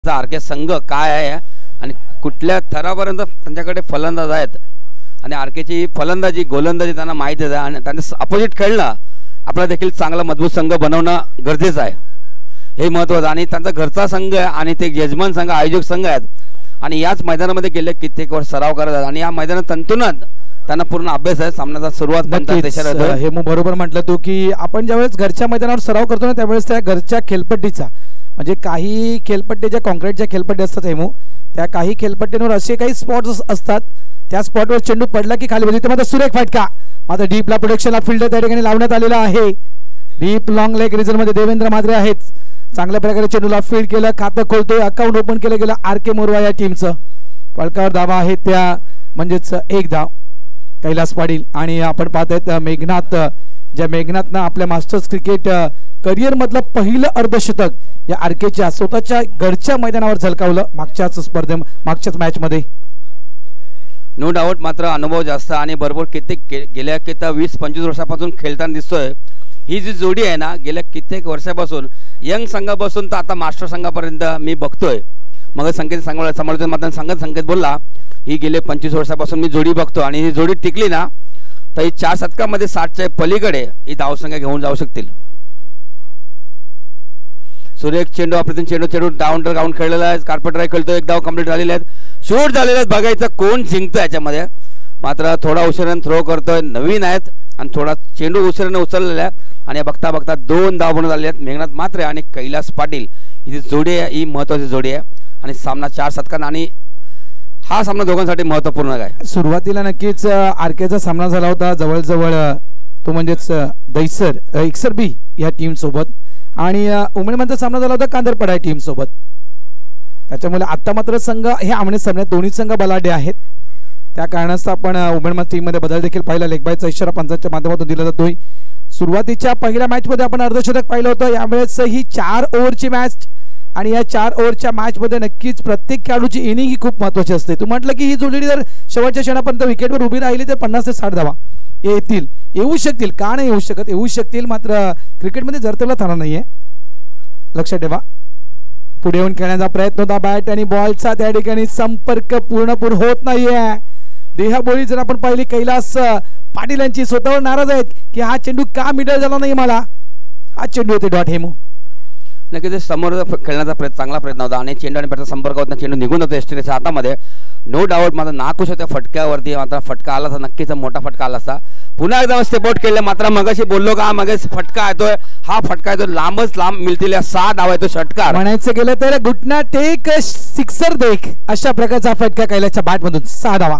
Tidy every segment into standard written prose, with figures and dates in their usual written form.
RK संघ काय आहे आणि कुठल्या थरापर्यंत त्यांच्याकडे फलंदाज आहेत आणि आरकेची फलंदाजी गोलंदाजी त्यांना माहिती आहे आणि त्यांचं अपोजिट खेळणं आपला देखील चांगला मजबूत संघ बनवणं गरजेचं आहे, हे महत्त्वाचं. आणि त्यांचा घरचा संघ आहे आणि ते यजमान संघ आयोजक संघ आहेत आणि याच मैदानामध्ये गेले कित्येक वर्ष सराव करत आहेत आणि या मैदानात तंतुनात त्यांना पूर्ण अभ्यास आहे. सामन्याचा सुरुवात हे बरोबर म्हटलं तू की आपण ज्यावेळेस घरच्या मैदानावर सराव करतो ना त्यावेळेस त्या घरच्या खेळपट्टीचा म्हणजे काही खेळपट्टीच्या कॉन्क्रीटच्या खेळपट्टी असतात हेमू, त्या काही खेळपट्टींवर असे काही स्पॉट्स असतात त्या स्पॉटवर चेंडू पडला की खाली बघितलं मात्र सुरेख फटका मात्र डीपला प्रोडक्शनला फिल्डर त्या ठिकाणी लावण्यात आलेला आहे. डीप लॉंग लेग रिझल्ट मध्ये देवेंद्र मात्रे आहेत, चांगल्या प्रकारे चेंडूला फील्ड केलं, खातं खोलतोय, अकाउंट ओपन केलं गेलं आरके मोरवा या टीमचं. फलकावर धावा आहे त्या म्हणजेच एक धाव कैलास पाटील आणि आपण पाहतायत मेघनाथ, ज्या मेघनाथनं आपल्या मास्टर्स क्रिकेट करिअर मधलं पहिलं अर्धशतक या आरकेच्या स्वतःच्या घरच्या मैदानावर झलकावलं मागच्याच मॅच मध्ये. नो डाऊट मात्र अनुभव जास्त आणि बरोबर गेल्या 20-25 वर्षापासून खेळताना दिसतोय. ही जी जोडी आहे ना गेल्या कित्येक वर्षापासून यंग संघापासून तर आता मास्टर संघापर्यंत मी बघतोय. मग समालोचन मात्र संकेत बोलला ही गेले 25 वर्षापासून मी जोडी बघतो आणि ही जोडी टिकली ना तर ही 4 शतकामध्ये 60च्या पलीकडे ही धावसंख्या घेऊन जाऊ शकतील. सुरेख चेंडू आपल्यातून चेंडू डाऊन ग्राउंड खेळलेला आहे, कार्पेट ड्राइव्ह खेळतो, एक धाव कंप्लीट झालेले आहेत, शूट झालेले आहेत. बघायचं कोण जिंकतं याच्यामध्ये. मात्र थोडा उशिराने थ्रो करतोय, नवीन आहेत आणि थोडा चेंडू उशिराने उचललेला आहे आणि बघता बघता 2 धाव बनवून झालेले आहेत. मेघनाथ मात्रे आणि कैलास पाटील ही जोडी आहे, ही महत्वाची जोडी आहे आणि सामना 4 शतकांना आणि हा सामना दोघांसाठी महत्वपूर्ण आहे. सुरुवातीला नक्कीच आरकेचा सामना झाला होता जवळजवळ तो म्हणजेच दैसर एक्सर बी या टीम सोबत आणि उमरेमनचा सामना झाला होता कांदरपडा या टीम सोबत. त्याच्यामुळे आता मात्र संघ हे आमने सामने दोन्ही संघ बलाढ्य आहेत, त्या कारणास्तव आपण उमरेमन टीम मध्ये बदल देखील पाहिला. लेगबायचा इशारा पंचांच्या माध्यमातून दिला जातोय. सुरुवातीच्या पहिल्या मॅच मध्ये आपण अर्धशतक पाहिलं होतं, यावेळेस ही 4 ओव्हरची मॅच आणि या 4 ओव्हरच्या मॅच मध्ये नक्कीच प्रत्येक खेळाडूची इनिंग ही खूप महत्वाची असते. तू म्हटलं की ही जोडी जर शेवटच्या क्षणापर्यंत विकेटवर उभी राहिली तर 50 ते 60 धावा येऊ शकतील, का नाही येऊ शकत, येऊ शकतील. मात्र क्रिकेटमध्ये जरतेला थांबणार नाहीये, लक्षात ठेवा. पुढे येऊन खेळण्याचा प्रयत्न होता, बॅट आणि बॉलचा त्या ठिकाणी संपर्क पूर्णपूर होत नाहीये. देहबोली जर आपण पाहिली कैलास पाटील यांची स्वतःवर नाराज आहेत की हा चेंडू का मिडल झाला नाही, मला हा चेंडू होते डॉट हेमू. नक्कीच समोर खेळण्याचा चांगला प्रयत्न होता आणि चेंडू आणि बॅटचा संपर्क होता, चेंडू निघून होता एसटीच्या हातामध्ये. नो डाऊट मात्र नाखुश होत्या फटक्यावरती, मात्र फटका आला असता, नक्कीच मोठा फटका आला असता. पुन्हा एकदा स्टेप आउट केले, मात्र मगाशी बोललो का मगाशी फटका येतोय, हा फटका येतो लांबच लांब मिळतील 6 धावा येतो षटकार. म्हणायचं गेलं तर घुटना टेक सिक्सर देख अशा प्रकारचा फटका कैलासच्या बॅट मधून 6 धावा.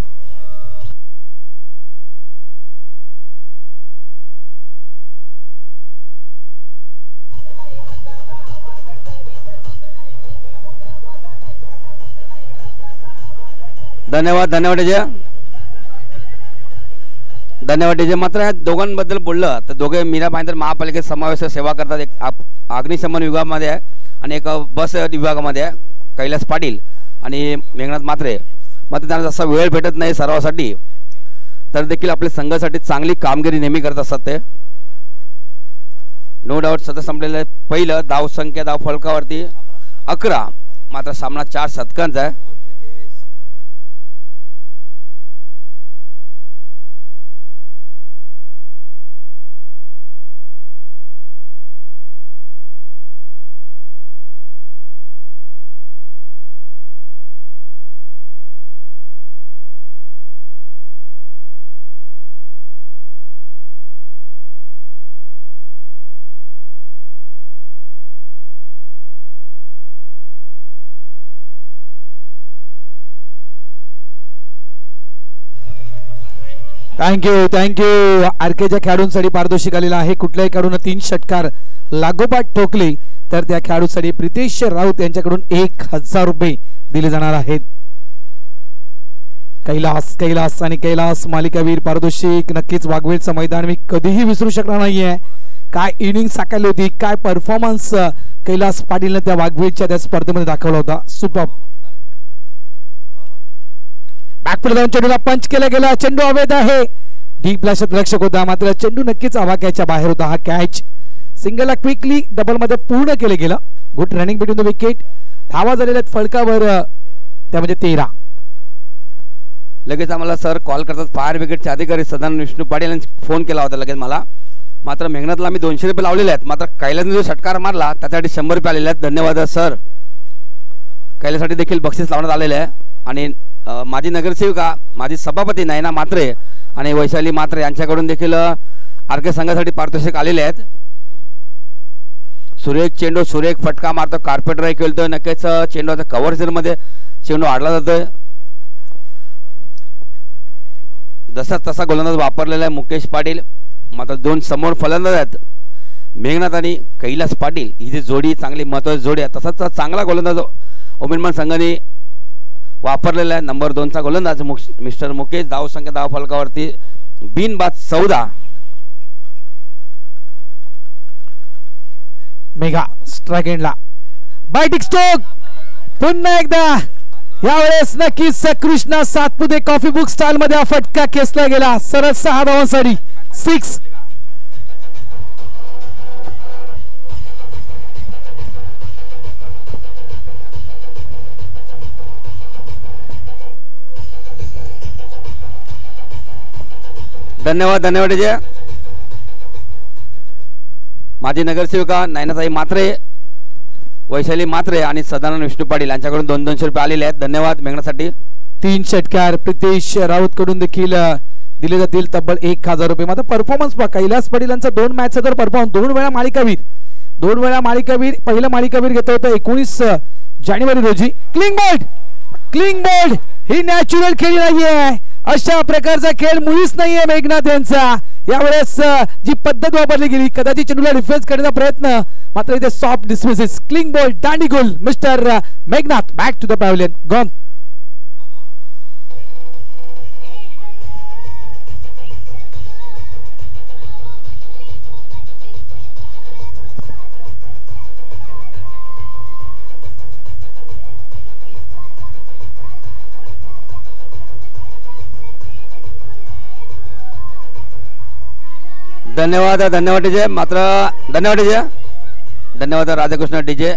धन्यवाद डीजे. मात्र या दोघांबद्दल बोललं तर दोघे मीरा भाईंदर महापालिकेत समावेश सेवा करतात. एक अग्निशमन विभागामध्ये आहे आणि एक बस विभागामध्ये आहे कैलास पाटील आणि मेघनाथ मात्रे. मात्र त्यांना जसा वेळ भेटत नाही सरावासाठी तर देखील आपल्या संघासाठी चांगली कामगिरी नेहमी करत असतात ते. नो डाऊट सतत संपलेलं पहिलं धाव संख्या धाव फलकावरती 11, मात्र सामना 4 शतकांचा आहे. थँक्यू. आरकेच्या खेळाडूंसाठी पारितोषिक आलेला आहे. कुठल्याही खेळाडूने 3 षटकार लागोपाठ ठोकले तर त्या खेळाडूसाठी प्रितेश राऊत यांच्याकडून 1000 रुपये दिले जाणार आहेत. कैलास आणि कैलास मालिकावीर पारितोषिक नक्कीच वाघवेलचं मैदान मी कधीही विसरू शकणार नाहीये. काय इनिंग साकारली होती, काय परफॉर्मन्स कैलास पाटीलने त्या वाघवेलच्या त्या स्पर्धेमध्ये दाखवला होता. सुपर. बॅकफुट जाऊन चेंडूला पंच केला गेला, चेंडू अवैध आहे. डीपला क्षेत्ररक्षक होता मात्र चेंडू नक्कीच आवाक्याच्या बाहेर होता. हा कॅच सिंगलला क्विकली डबल मध्ये पूर्ण केले गेलं. Good running between the wicket धावा झालेल्या आहेत फलकावर त्या म्हणजे 13. लगेच आम्हाला सर कॉल करतात. फायर ब्रिगेडचे अधिकारी सदानंद विष्णू पाटील यांनी फोन केला होता लगेच मला. मात्र मेघनाथला आम्ही 200 रुपये लावलेले आहेत. मात्र कैलासने जो षटकार मारला त्यासाठी 100 रुपये आलेले आहेत. धन्यवाद सर. कैलासाठी देखील बक्षीस लावण्यात आलेले आहे. आणि माजी नगरसेविका माजी सभापती नयना मात्रे आणि वैशाली मात्रे यांच्याकडून देखील आरके संघासाठी पारितोषिक आलेले आहेत. सुरेख चेंडू सुरेख फटका मारतो. कार्पेट राय खेळतोय. नक्कीच चेंडूचा कव्हर मध्ये चेंडू आडला जातोय. जसा तसा गोलंदाज वापरलेला आहे मुकेश पाटील. मात्र 2 समोर फलंदाज आहेत मेघनाथ आणि कैलास पाटील. ही जी जोडी चांगली महत्त्वाची जोडी आहे. तसाच चांगला गोलंदाज उमेदमान संघाने वापरलेला आहे. नंबर 2चा गोलंदाज मिस्टर मुकेश. धाव संख्या धाव फलकावरती बिनबाद 14. मेघा स्ट्राइक एंडला बायटिक स्ट्रोक. पुन्हा एकदा यावेळेस नक्कीच Krishna Satpute copybook style मध्ये हा फटका खेचला गेला. सरळ 6 धावांसाठी 6. धन्यवाद धन्यवाद जय. माजी नगरसेविका नयनाताई मात्रे वैशाली मात्रे आणि सदानंद विष्णू पाटील यांच्याकडून 200 रुपये आलेले आहेत. धन्यवाद मेघनासाठी. 3 षटकार प्रितेश राऊत कडून देखील दिले जातील तब्बल 1000 रुपये. मात्र परफॉर्मन्स पहा कैलास पाटील यांचा 2 मॅचचा तर परफॉर्मन्स 2 वेळा मालिकावीर पहिला मालिकावीर घेतो होता 19 जानेवारी रोजी. क्लिंग बोल्ड ही नॅचरल खेळी नाहीये. अशा प्रकारचा खेळ मुळीच नाहीये मेघनाथ यांचा. यावेळेस जी पद्धत वापरली गेली कदाचित चेंडूला डिफेन्स करण्याचा प्रयत्न मात्र इथे सॉफ्ट डिसमिसेस. क्लिंग बॉल दांडी गोल mister Meghnath. Back to the pavilion. Gone. धन्यवाद धन्यवाद डीजे. मात्र धन्यवाद डीजे. धन्यवाद राधाकृष्ण डीजे.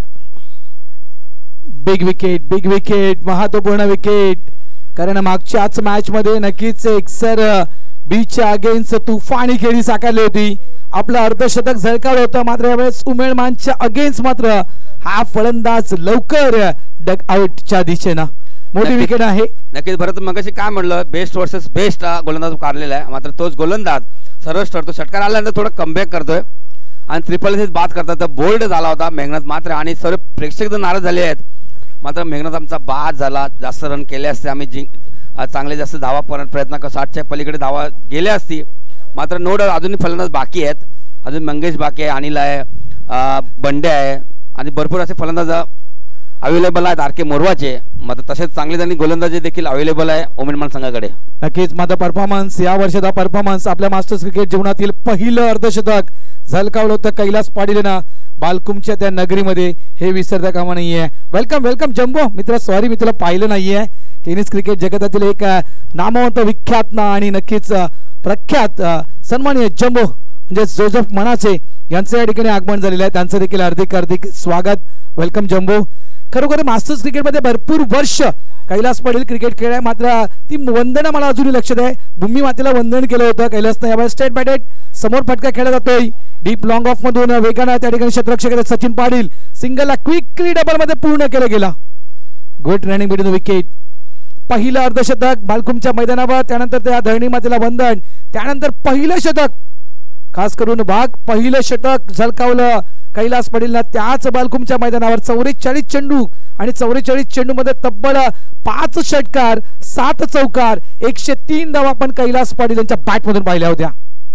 बिग विकेट महत्वपूर्ण विकेट. कारण मागच्याच मॅच मध्ये नक्कीच एक्सर बीच्या अगेन्स्ट तुफानी खेळी साकारली होती. आपलं अर्धशतक झळकावलं होतं. मात्र यावेळेस उमेळमानच्या अगेन्स्ट मात्र हा फलंदाज लवकर डग आउटच्या दिशेनं मोठी विकेट आहे. नक्कीच भरत मगाशी काय म्हणलं बेस्ट वर्सेस बेस्ट गोलंदाज काढलेला आहे. मात्र तोच गोलंदाज सरस ठरतो. षटकार आल्यानंतर थोडं कमबॅक करतोय आणि ट्रिपल एस बाद करतात. तर बोल्ड झाला होता मेघनाथ मात्र. आणि सर्व प्रेक्षक जर नाराज झाले आहेत. मात्र मेघनाथ आमचा बाद झाला. जास्त रन केले असते आम्ही चांगले जास्त धावा प्रयत्न 60च्या पलीकडे धावा गेल्या असती. मात्र नो डाऊट अजूनही फलंदाज बाकी आहेत. अजून मंगेश बाकी आहे, अनिल आहे, बंडे आहे आणि भरपूर असे फलंदाज अवेलेबल आहेत आरके मोरवाचे. मात्र तसेच चांगले त्यांनी गोलंदाजी देखील अवेलेबल आहे उमेदमान संघाकडे. नक्कीच माझा परफॉर्मन्स या वर्षाचा परफॉर्मन्स आपल्या मास्टर्स क्रिकेट जीवनातील पहिलं अर्धशतक झलकावलं होतं कैलास पाटीलनं बालकुमच्या त्या नगरीमध्ये. हे विसरता कामा नाहीये. वेलकम जम्बो मित्र. सॉरी मी तुला पाहिलं नाहीये. टेनिस क्रिकेट जगतातील एक नामवंत विख्यात आणि नक्कीच प्रख्यात सन्माननीय जम्बो म्हणजे जोसेफ मनाचे यांचं या ठिकाणी आगमन झालेलं आहे. त्यांचं देखील हार्दिक स्वागत. Welcome jumbo. खरोखर मास्टर्स क्रिकेटमध्ये भरपूर वर्ष कैलास पाटील क्रिकेट खेळाय. मात्र ती वंदना मला अजूनही लक्षात आहे. भूमी मातेला वंदन केलं होतं कैलासनं. यावेळेस स्टेट बॅटेड समोर फटका खेळला जातोय. डीप लॉंग ऑफ मधून वेगानं त्या ठिकाणी क्षेत्ररक्षक सचिन पाटील सिंगलला क्विकली डबल मध्ये पूर्ण केलं गेला. Good running between the wicket. पहिलं अर्धशतक बालकुमच्या मैदानावर. त्यानंतर त्या धरणी मातेला वंदन. त्यानंतर पहिलं शतक खास करून पहिलं षटक झलकावलं कैलास पाटीलला त्याच बालकुमच्या मैदानावर. 44 चेंडू आणि 44 चेंडू मध्ये तब्बल 5 षटकार 7 चौकार 103 धावा आपण कैलास पाटील यांच्या बॅट मधून पाहिल्या होत्या.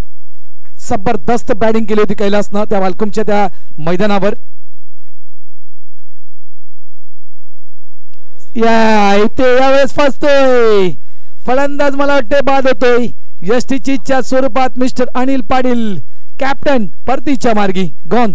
जबरदस्त बॅटिंग केली होती कैलासनं त्या बालकुमच्या त्या मैदानावर. इथे यावेळेस फसतोय फलंदाज. मला वाटते बाद होतोय. यष्टीच्या स्वरूपात मिस्टर अनिल पाटील कॅप्टन परतीच्या मार्गी. गॉन.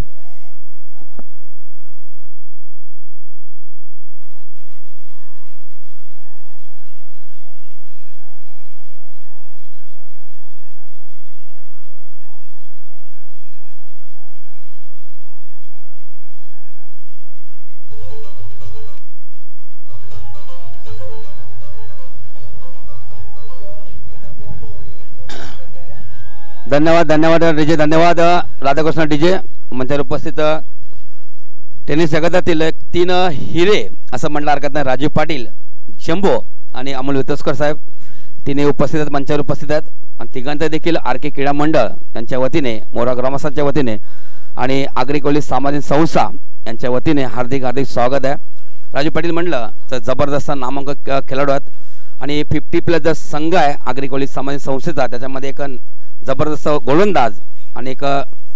धन्यवाद धन्यवाद डीजे, धन्यवाद राधाकृष्ण डीजे. मंचावर उपस्थित टेनिस जगतातील 3 हिरे असं म्हणलं हरकत नाही. राजीव पाटील, शंभो आणि अमोल वितस्कर साहेब तिने उपस्थित आहेत, मंचावर उपस्थित आहेत. आणि तिघांचं देखील RK क्रीडा मंडळ यांच्या वतीने, मोरा ग्रामस्थांच्या वतीने आणि आगरी कोळी सामाजिक संस्था यांच्या वतीने हार्दिक हार्दिक स्वागत आहे. राजू पाटील म्हणलं तर जबरदस्त नामांकित खेळाडू आहेत आणि 50+ जो संघ आहे आगरी कोळी सामाजिक संस्थेचा, त्याच्यामध्ये एक जबरदस्त गोलंदाज आणि एक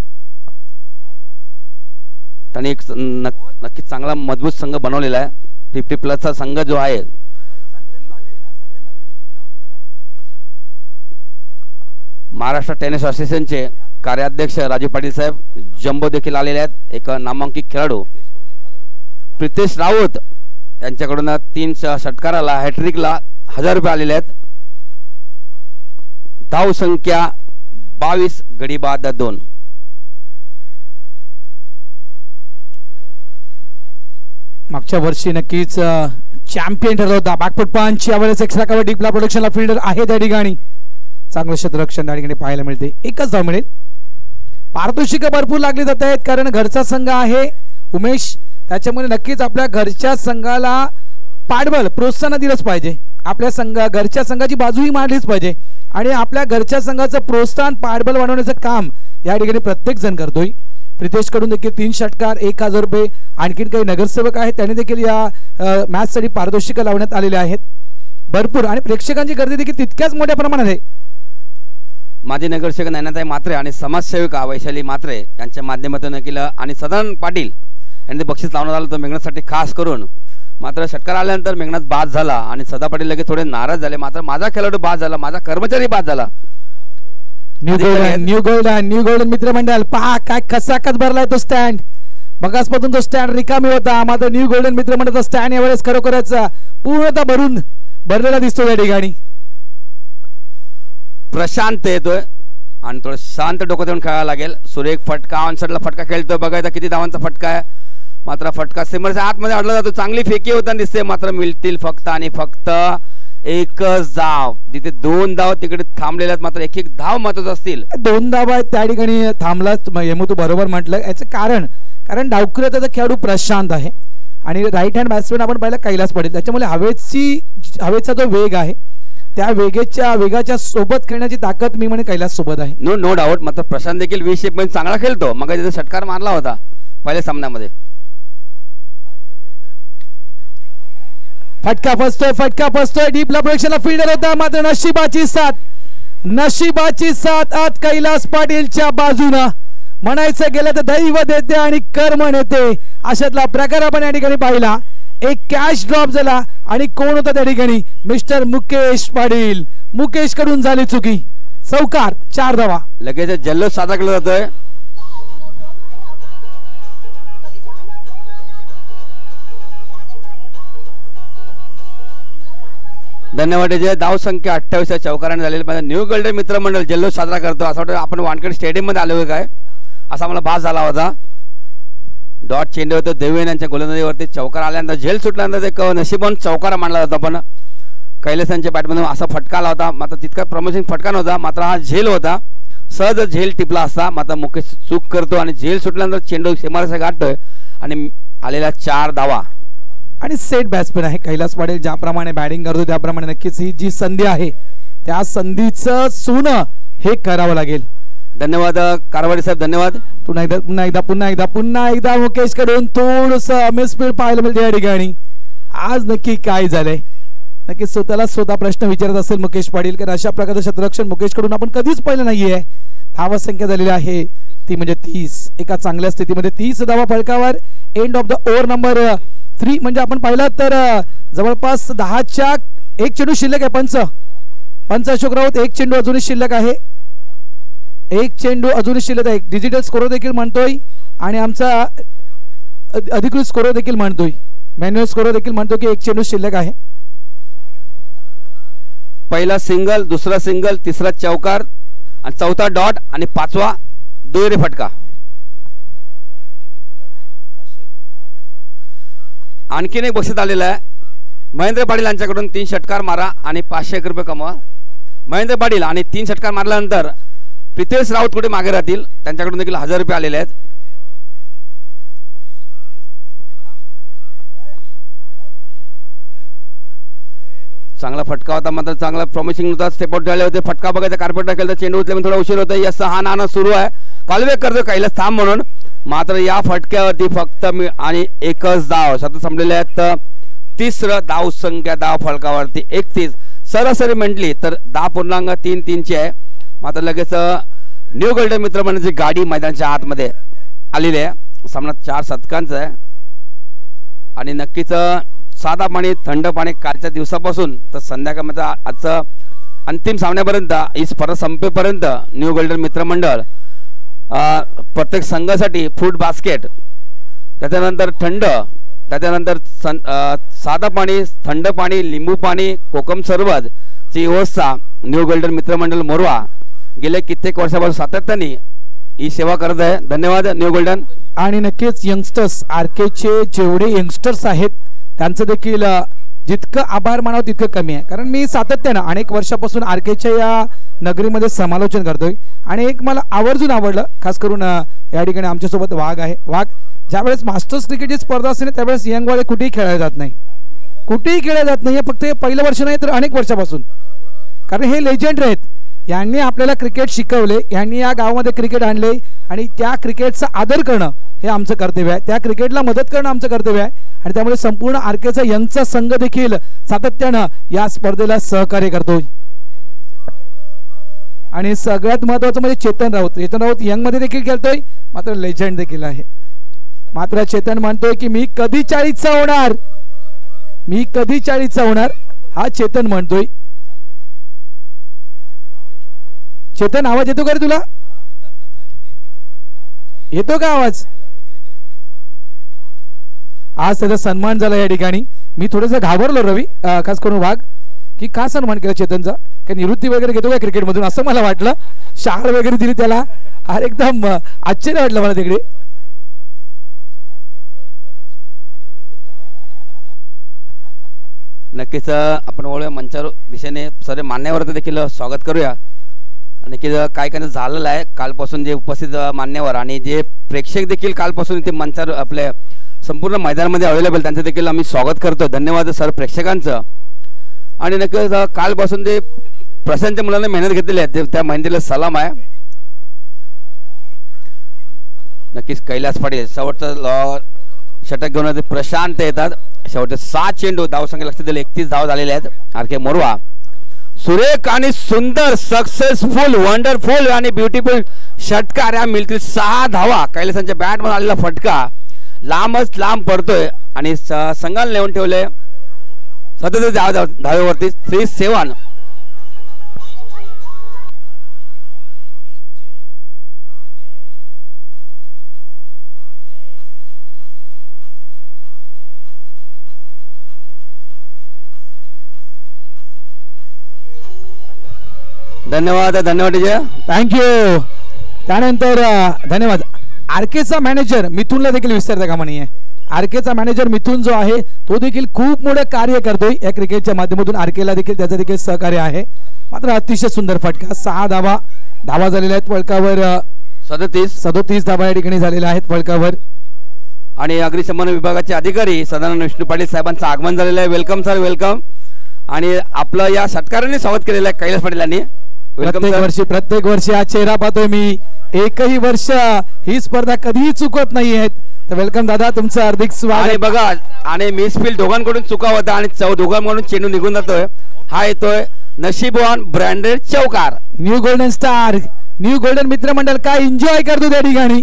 त्यांनी एक नक्कीच चांगला मजबूत संघ बनवलेला आहे. 50+ संघ जो आहे. महाराष्ट्र टेनिस असोसिएशनचे कार्याध्यक्ष राजू पाटील साहेब, जंबो देखील आलेले आहेत. एक नामांकित खेळाडू प्रितेश राऊत यांच्याकडून 3 षटकाराला हॅट्रिकला 1000 रुपये आलेले आहेत. धाव संख्या 22 गडी बाद 2. मागच्या वर्षी नक्कीच चॅम्पियन ठरला होता. बॅकफुट पंच, यावेळेस एक्स्ट्रा कव्हर डीपला प्रोडक्शनला फिल्डर आहे त्या ठिकाणी. चांगलं क्षेत्ररक्षण त्या ठिकाणी पाहायला मिळते. एकच धाव मिळेल. पारितोषिक भरपूर लागली जात आहेत कारण घरचा संघ आहे उमेश, त्याच्यामुळे नक्कीच आपल्या घरच्या संघाला पाठबळ प्रोत्साहन दिलंच पाहिजे. आपल्या घरच्या संघाची बाजूही मांडलीच पाहिजे आणि आपल्या घरच्या संघाचं प्रोत्साहन पाठबळ वाढवण्याचं काम या ठिकाणी प्रत्येक जण करतोय. प्रितेश कडून देखील 3 षटकार 1000 रुपये. आणखीन काही नगरसेवक आहेत त्यांनी देखील या मॅचसाठी पारितोषिक लावण्यात आलेले आहेत भरपूर आणि प्रेक्षकांची गर्दी देखील तितक्याच मोठ्या प्रमाणात आहे. माजी नगरसेवक नयनाताई मात्रे आणि समाजसेविका वैशाली मात्रे यांच्या माध्यमातून देखील आणि सदानंद पाटील यांनी बक्षीस लावण्यात आलं होतं मेघनाथसाठी खास करून. मात्र षटकार आल्यानंतर मेघनाथ बाद झाला आणि सदा पाटील लगेच थोडे नाराज झाले. मात्र माझा खेळाडू बाद झाला, माझा कर्मचारी बाद झाला. न्यू गोल्डन मित्रमंडळ पहा काय कसाकच भरलाय तो स्टँड. मगासपासून तो स्टँड रिकामी होता, मात्र न्यू गोल्डन मित्रमंडळचा स्टँड यावेळेस खरोखरच पूर्णतः भरलेला दिसतो या ठिकाणी. प्रशांत येतोय आणि थोडं शांत डोकं देऊन खेळायला लागेल. सुरेख फटका ऑनसाइडला फटका खेळतोय, बघायचा किती धावांचा फटका आहे. मात्र फटका सिमरच्या आतमध्ये अडला जातो. चांगली फेकी होताना दिसते, मात्र मिळतील फक्त आणि फक्त एकच धाव. तिथे 2 धाव तिकडे थांबलेल्या आहेत, मात्र एक धाव महत्वाचं असतील. 2 धाव आहेत त्या ठिकाणी थांबलाच. यमू तू बरोबर म्हटलं. याचं कारण डावखुऱ्याचा खेळाडू प्रशांत आहे आणि राईट हँड बॅट्समॅन आपण पाहिला कैलास पाटील. त्याच्यामुळे हवेचा जो वेग आहे त्या वेगाच्या सोबत खेळण्याची ताकद मी म्हणे कैलास सोबत आहे. No doubt. मात्र प्रशांत देखील 20 शेप मध्ये चांगला खेळतो. मग त्याचा षटकार मारला होता पहिल्या सामन्यामध्ये. फटका फसतोय डीपला प्रोडक्शनला फिल्डर होता, मात्र नशिबाची साथ आज कैलास पाटीलच्या बाजूनं. म्हणायचं गेलं तर दैव देते आणि कर्म नेते अशातला प्रकार आपण या ठिकाणी पाहिला. एक कॅश ड्रॉप झाला आणि कोण होता त्या ठिकाणी? मिस्टर मुकेश पाटील. मुकेश कडून झाली चुकी. चौकार 4 धावा. लगेच जल्लोष साजरा केला जातोय. धन्यवाद. धाव संख्या 28 चौकाराने झालेली. न्यू गोल्डन मित्रमंडळ जल्लोष साजरा करतो. असं वाटतं आपण वानखेडे स्टेडियम मध्ये आलो काय असा मला भास झाला होता. डॉट चेंडू होतो देवेन यांच्या गोलंदाजीवरती. चौकार आल्यानंतर झेल सुटल्यानंतर एक नशिबान चौकार मांडला जातो. पण कैलास यांच्या बॅटमधून असा फटका आला होता, मात्र तितका प्रमोशन फटका नव्हता. मात्र हा झेल होता, सहज झेल टिपला असता. मात्र मुकेश चूक करतो आणि झेल सुटल्यानंतर चेंडू सीमारेषा गाठतोय आणि आलेल्या 4 धावा. आणि सेट बॅट्समॅन आहे कैलास पाटील. ज्याप्रमाणे बॅटिंग करतो त्याप्रमाणे नक्कीच ही जी संधी आहे त्या संधीचं सोनं हे करावं लागेल. धन्यवाद कारवाडी साहेब, धन्यवाद. पुन्हा एकदा मुकेश कडून थोडस मिसफील्ड पाहायला मिळते या ठिकाणी. आज नक्की काय झालंय? नक्की स्वतः प्रश्न विचारत असेल मुकेश पाटील, कारण अशा प्रकारचं क्षेत्ररक्षण मुकेश कडून आपण कधीच पाहिलं नाहीये. धावा संख्या झालेली आहे ती म्हणजे 30. एका चांगल्या स्थितीमध्ये 30 धावा फलकावर. End of the over number 3 म्हणजे आपण पाहिलं तर जवळपास 10च्या 1 चेंडू शिल्लक आहे. पंच अशोक राऊत 1 चेंडू अजूनही शिल्लक आहे. 1 चेंडू अजूनही शिल्लक आहे. डिजिटल स्कोर देखील म्हणतोय आणि आमचा अधिकृत स्कोर देखील म्हणतोय, मॅन्युअल स्कोर देखील म्हणतो की 1 चेंडू शिल्लक आहे. पहिला सिंगल, दुसरा सिंगल, तिसरा चौकार आणि चौथा डॉट आणि 5वा दुहेरी फटका. आणखीन एक बक्षीस आलेलं आहे. महेंद्र पाटील यांच्याकडून 3 षटकार मारा आणि 501 रुपये कमवा. महेंद्र पाटील आणि 3 षटकार मारल्यानंतर प्रितेश राऊत कुठे मागे राहतील, त्यांच्याकडून देखील 1000 रुपये आलेले आहेत. चांगला फटका होता, मात्र चांगला प्रॉमिसिंग होता. स्टेप आउट झाले होते, फटका बघायचा, कार्पेट टाकेल तर चेंडू उचले थोडा उशीर होता. यस हा नाणं सुरू आहे, कॉलबॅक करतो कैलास थांब म्हणून. मात्र या फटक्यावरती फक्त आणि एकच धाव. सतत संपलेले आहेत. तिसरं धाव संख्या धाव फलकावरती 31. सरासरी म्हटली तर 10.33 ची आहे. मात्र लगेच न्यू गोल्डन मित्रमंडळाची गाडी मैदानाच्या आतमध्ये आलेली आहे. सामना 4 शतकांचा आहे आणि नक्कीच साधा पाणी थंड पाणी कालच्या दिवसापासून तर संध्याकाळमध्ये आजचं अंतिम सामन्यापर्यंत ही स्पर्धा संपेपर्यंत न्यू गोल्डन मित्रमंडळ प्रत्येक संघासाठी फ्रूट बास्केट, त्याच्यानंतर थंड, त्याच्यानंतर साधा पाणी, थंड पाणी, लिंबू पाणी, कोकम सरबतची व्यवस्था न्यू गोल्डन मित्रमंडळ मोरवा गेले कित्येक वर्षापासून सातत्याने ही सेवा करत आहे. धन्यवाद न्यू गोल्डन. आणि नक्कीच यंगस्टर्स आरकेचे जेवढे यंगस्टर्स आहेत त्यांचं देखील जितकं आभार मानावं तितकं कमी आहे. कारण मी सातत्यानं अनेक वर्षापासून आरकेच्या या नगरीमध्ये समालोचन करतोय आणि एक मला आवर्जून आवडलं, खास करून या ठिकाणी आमच्यासोबत वाघ आहे. वाघ ज्यावेळेस मास्टर्स क्रिकेटची स्पर्धा असते ना त्यावेळेस यंगवाले कुठेही खेळले जात नाही, कुठेही खेळले जात नाही. फक्त हे पहिलं वर्ष नाही तर अनेक वर्षापासून, कारण हे लेजंड आहेत. यांनी आपल्याला क्रिकेट शिकवले, यांनी या गावामध्ये क्रिकेट आणले आणि त्या क्रिकेटचा आदर करणं हे आमचं कर्तव्य आहे. त्या क्रिकेटला मदत करणं आमचं कर्तव्य आहे आणि त्यामुळे संपूर्ण आरकेचा यंगचा संघ देखील सातत्यानं या स्पर्धेला सहकार्य करतोय. आणि सगळ्यात महत्त्वाचं म्हणजे चेतन राऊत यंग मध्ये देखील खेळतोय, मात्र लेजंड देखील आहे. मात्र चेतन म्हणतोय की मी कधी 40चा होणार, मी कधी 40चा होणार, हा चेतन म्हणतोय. चेतन आवाज येतो का रे तुला? येतो का आवाज? आज त्याचा सन्मान झाला या ठिकाणी. मी थोडंसं घाबरलो रवी, खास करून वाघ, की का सन्मान केला चेतनचा, काय निवृत्ती वगैरे घेतो का क्रिकेटमधून असं मला वाटलं. शाळ वगैरे दिली त्याला, अरे एकदम आश्चर्य वाटलं मला तिकडे. नक्कीच आपण वळूया मंचावर दिशेने. सर्व मान्यवर देखील स्वागत करूया. नक्कीच काय काय झालेलं आहे कालपासून जे उपस्थित मान्यवर आणि जे प्रेक्षक देखील कालपासून इथे मंचावर आपल्या संपूर्ण मैदानामध्ये अवेलेबल, त्यांचं देखील आम्ही स्वागत करतो. धन्यवाद सर्व प्रेक्षकांचं. आणि नक्कीच कालपासून जे प्रशांतच्या मुलांना मेहनत घेतलेली आहे त्या मेहनतीला सलाम आहे. नक्कीच कैलास पाटील शेवटचा षटक घेऊन प्रशांत येतात. शेवटचे 7 चेंडू धावसंख्या लक्ष दिले 31 धाव झालेले आहेत. आरके मोरवा सुरेख आणि सुंदर सक्सेसफुल वंडरफुल आणि ब्युटिफुल षटकार या मिळतील 6 धावा. कैलासांच्या बॅट मध्ये आलेला फटका लांबच लांब पडतोय आणि संघाला नेऊन ठेवले सतत धावेवरती 3-7. धन्यवाद धन्यवाद थँक्यू. त्यानंतर धन्यवाद. आरकेचा मॅनेजर मिथुनला देखील विसरता कामा नाहीये. आरकेचा मॅनेजर मिथुन जो आहे तो देखील खूप मोठं कार्य करतोय या क्रिकेटच्या माध्यमातून. आरकेला देखील त्याचं देखील सहकार्य आहे. मात्र अतिशय सुंदर फटका. 6 धावा झालेल्या आहेत फलकावर. 37 धावा या ठिकाणी झालेल्या आहेत फलकावर. आणि अग्निशमन विभागाचे अधिकारी सदानंद विष्णू पाटील साहेबांचं आगमन झालेलं आहे. Welcome sir, welcome. आणि आपलं या सत्काराने स्वागत केलेलं आहे कैलास पाटील यांनी. प्रत्येक वर्षी हा चेहरा पाहतोय मी. एकही वर्ष ही स्पर्धा कधीही चुकत नाही आहेत. तर वेलकम दादा, तुमचं हार्दिक स्वागत. आणि बघा, आणि मिसफील्ड दोघांकडून चुका होता आणि दोघांकडून चेंडू निघून जातोय. हा येतोय नशीबवान ब्रँडेड चौकार. New golden star, new golden मित्रमंडळ काय एन्जॉय करतो त्या ठिकाणी.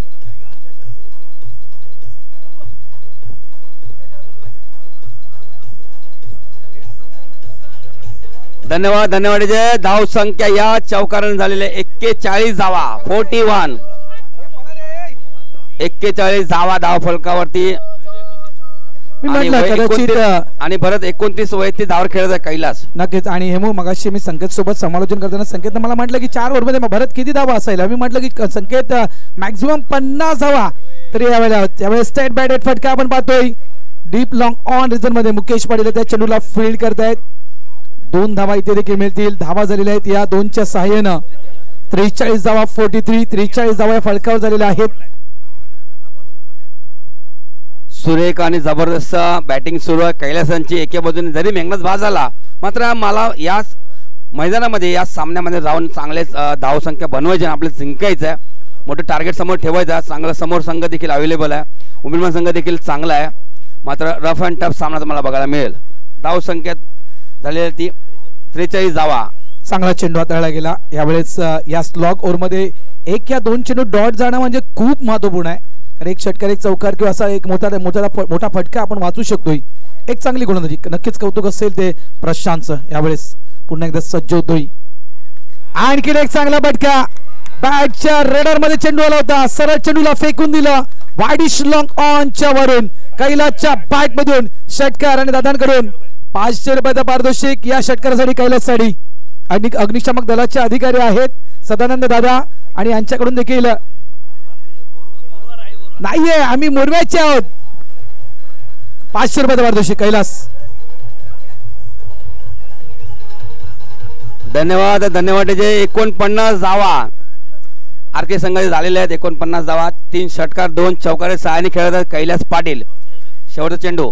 धन्यवाद धन्यवाद. धाव संख्या या चौकाराने झालेले 41 धावा. 41 धावा धाव फलकावरती. आणि भरत 29 वैयक्तिक धावर खेळत आहे कैलास. नक्कीच. आणि हेमू मगाशी मी संकेत सोबत समालोचन करताना संकेतने मला म्हटलं की 4 ओव्हरमध्ये भरत किती धावा असायला. मी म्हटलं की संकेत मॅक्झिमम 50 धावा. तरी यावेळेस स्टेट बॅटेड फटका आपण पाहतोय. डीप लॉंग ऑन रिझन मध्ये मुकेश पाटील त्या चेंडूला फील्ड करतायत. 2 धावा इथे देखील मिळतील. धावा झालेल्या आहेत या 2च्या सहाय्यानं 43 धावा 43 धावा फलकावर झालेल्या आहेत. सुरेख आणि जबरदस्त बॅटिंग सुरू आहे कैलासांची. एके बाजूने जरी मेघनाथ बाद झाला मात्र मला या मैदानामध्ये या सामन्यामध्ये जाऊन चांगलेच धावसंख्या बनवायची आणि आपल्याला जिंकायचं आहे. मोठं टार्गेट समोर ठेवायचं आहे. चांगला समोर संघ देखील अवेलेबल आहे. उमेदवार संघ देखील चांगला आहे. मात्र रफ अँड टफ सामना तुम्हाला बघायला मिळेल. धावसंख्येत झालेली ती 43 धावा. चांगला चेंडू हाताळला गेला यावेळेस. या स्लॉग ओव्हरमध्ये 1 या 2 चेंडू डॉट जाणं म्हणजे खूप महत्वपूर्ण आहे. कारण एक षटकार एक चौकार किंवा असा एक मोठा फटका आपण वाचू शकतोय. एक चांगली गोलंदाजी. नक्कीच कौतुक असेल ते प्रशांतचं. यावेळेस पुन्हा एकदा सज्ज होतोय. आणखी एक चांगला फटका. बॅटच्या रेडर मध्ये चेंडू आला होता. सरळ चेंडूला फेकून दिलं. वाईडिश लॉंग ऑनच्या वरून कैलासच्या बॅट मधून षटकार आणि दादांकडून 500 रुपयाचा पारितोषिक या षटकारासाठी कैलाससाठी. आणि अग्निशामक दलाचे अधिकारी आहेत सदानंद दादा आणि यांच्याकडून देखील नाहीये आम्ही मोरव्याचे आहोत. 500 रुपयाचा पारितोषिक कैलास. धन्यवाद धन्यवाद. जे 49 धावा आरके संघाचे झालेले आहेत. 49 धावा. 3 षटकार 2 चौकारे सहाय्याने खेळत कैलास पाटील. शेवटचा चेंडू.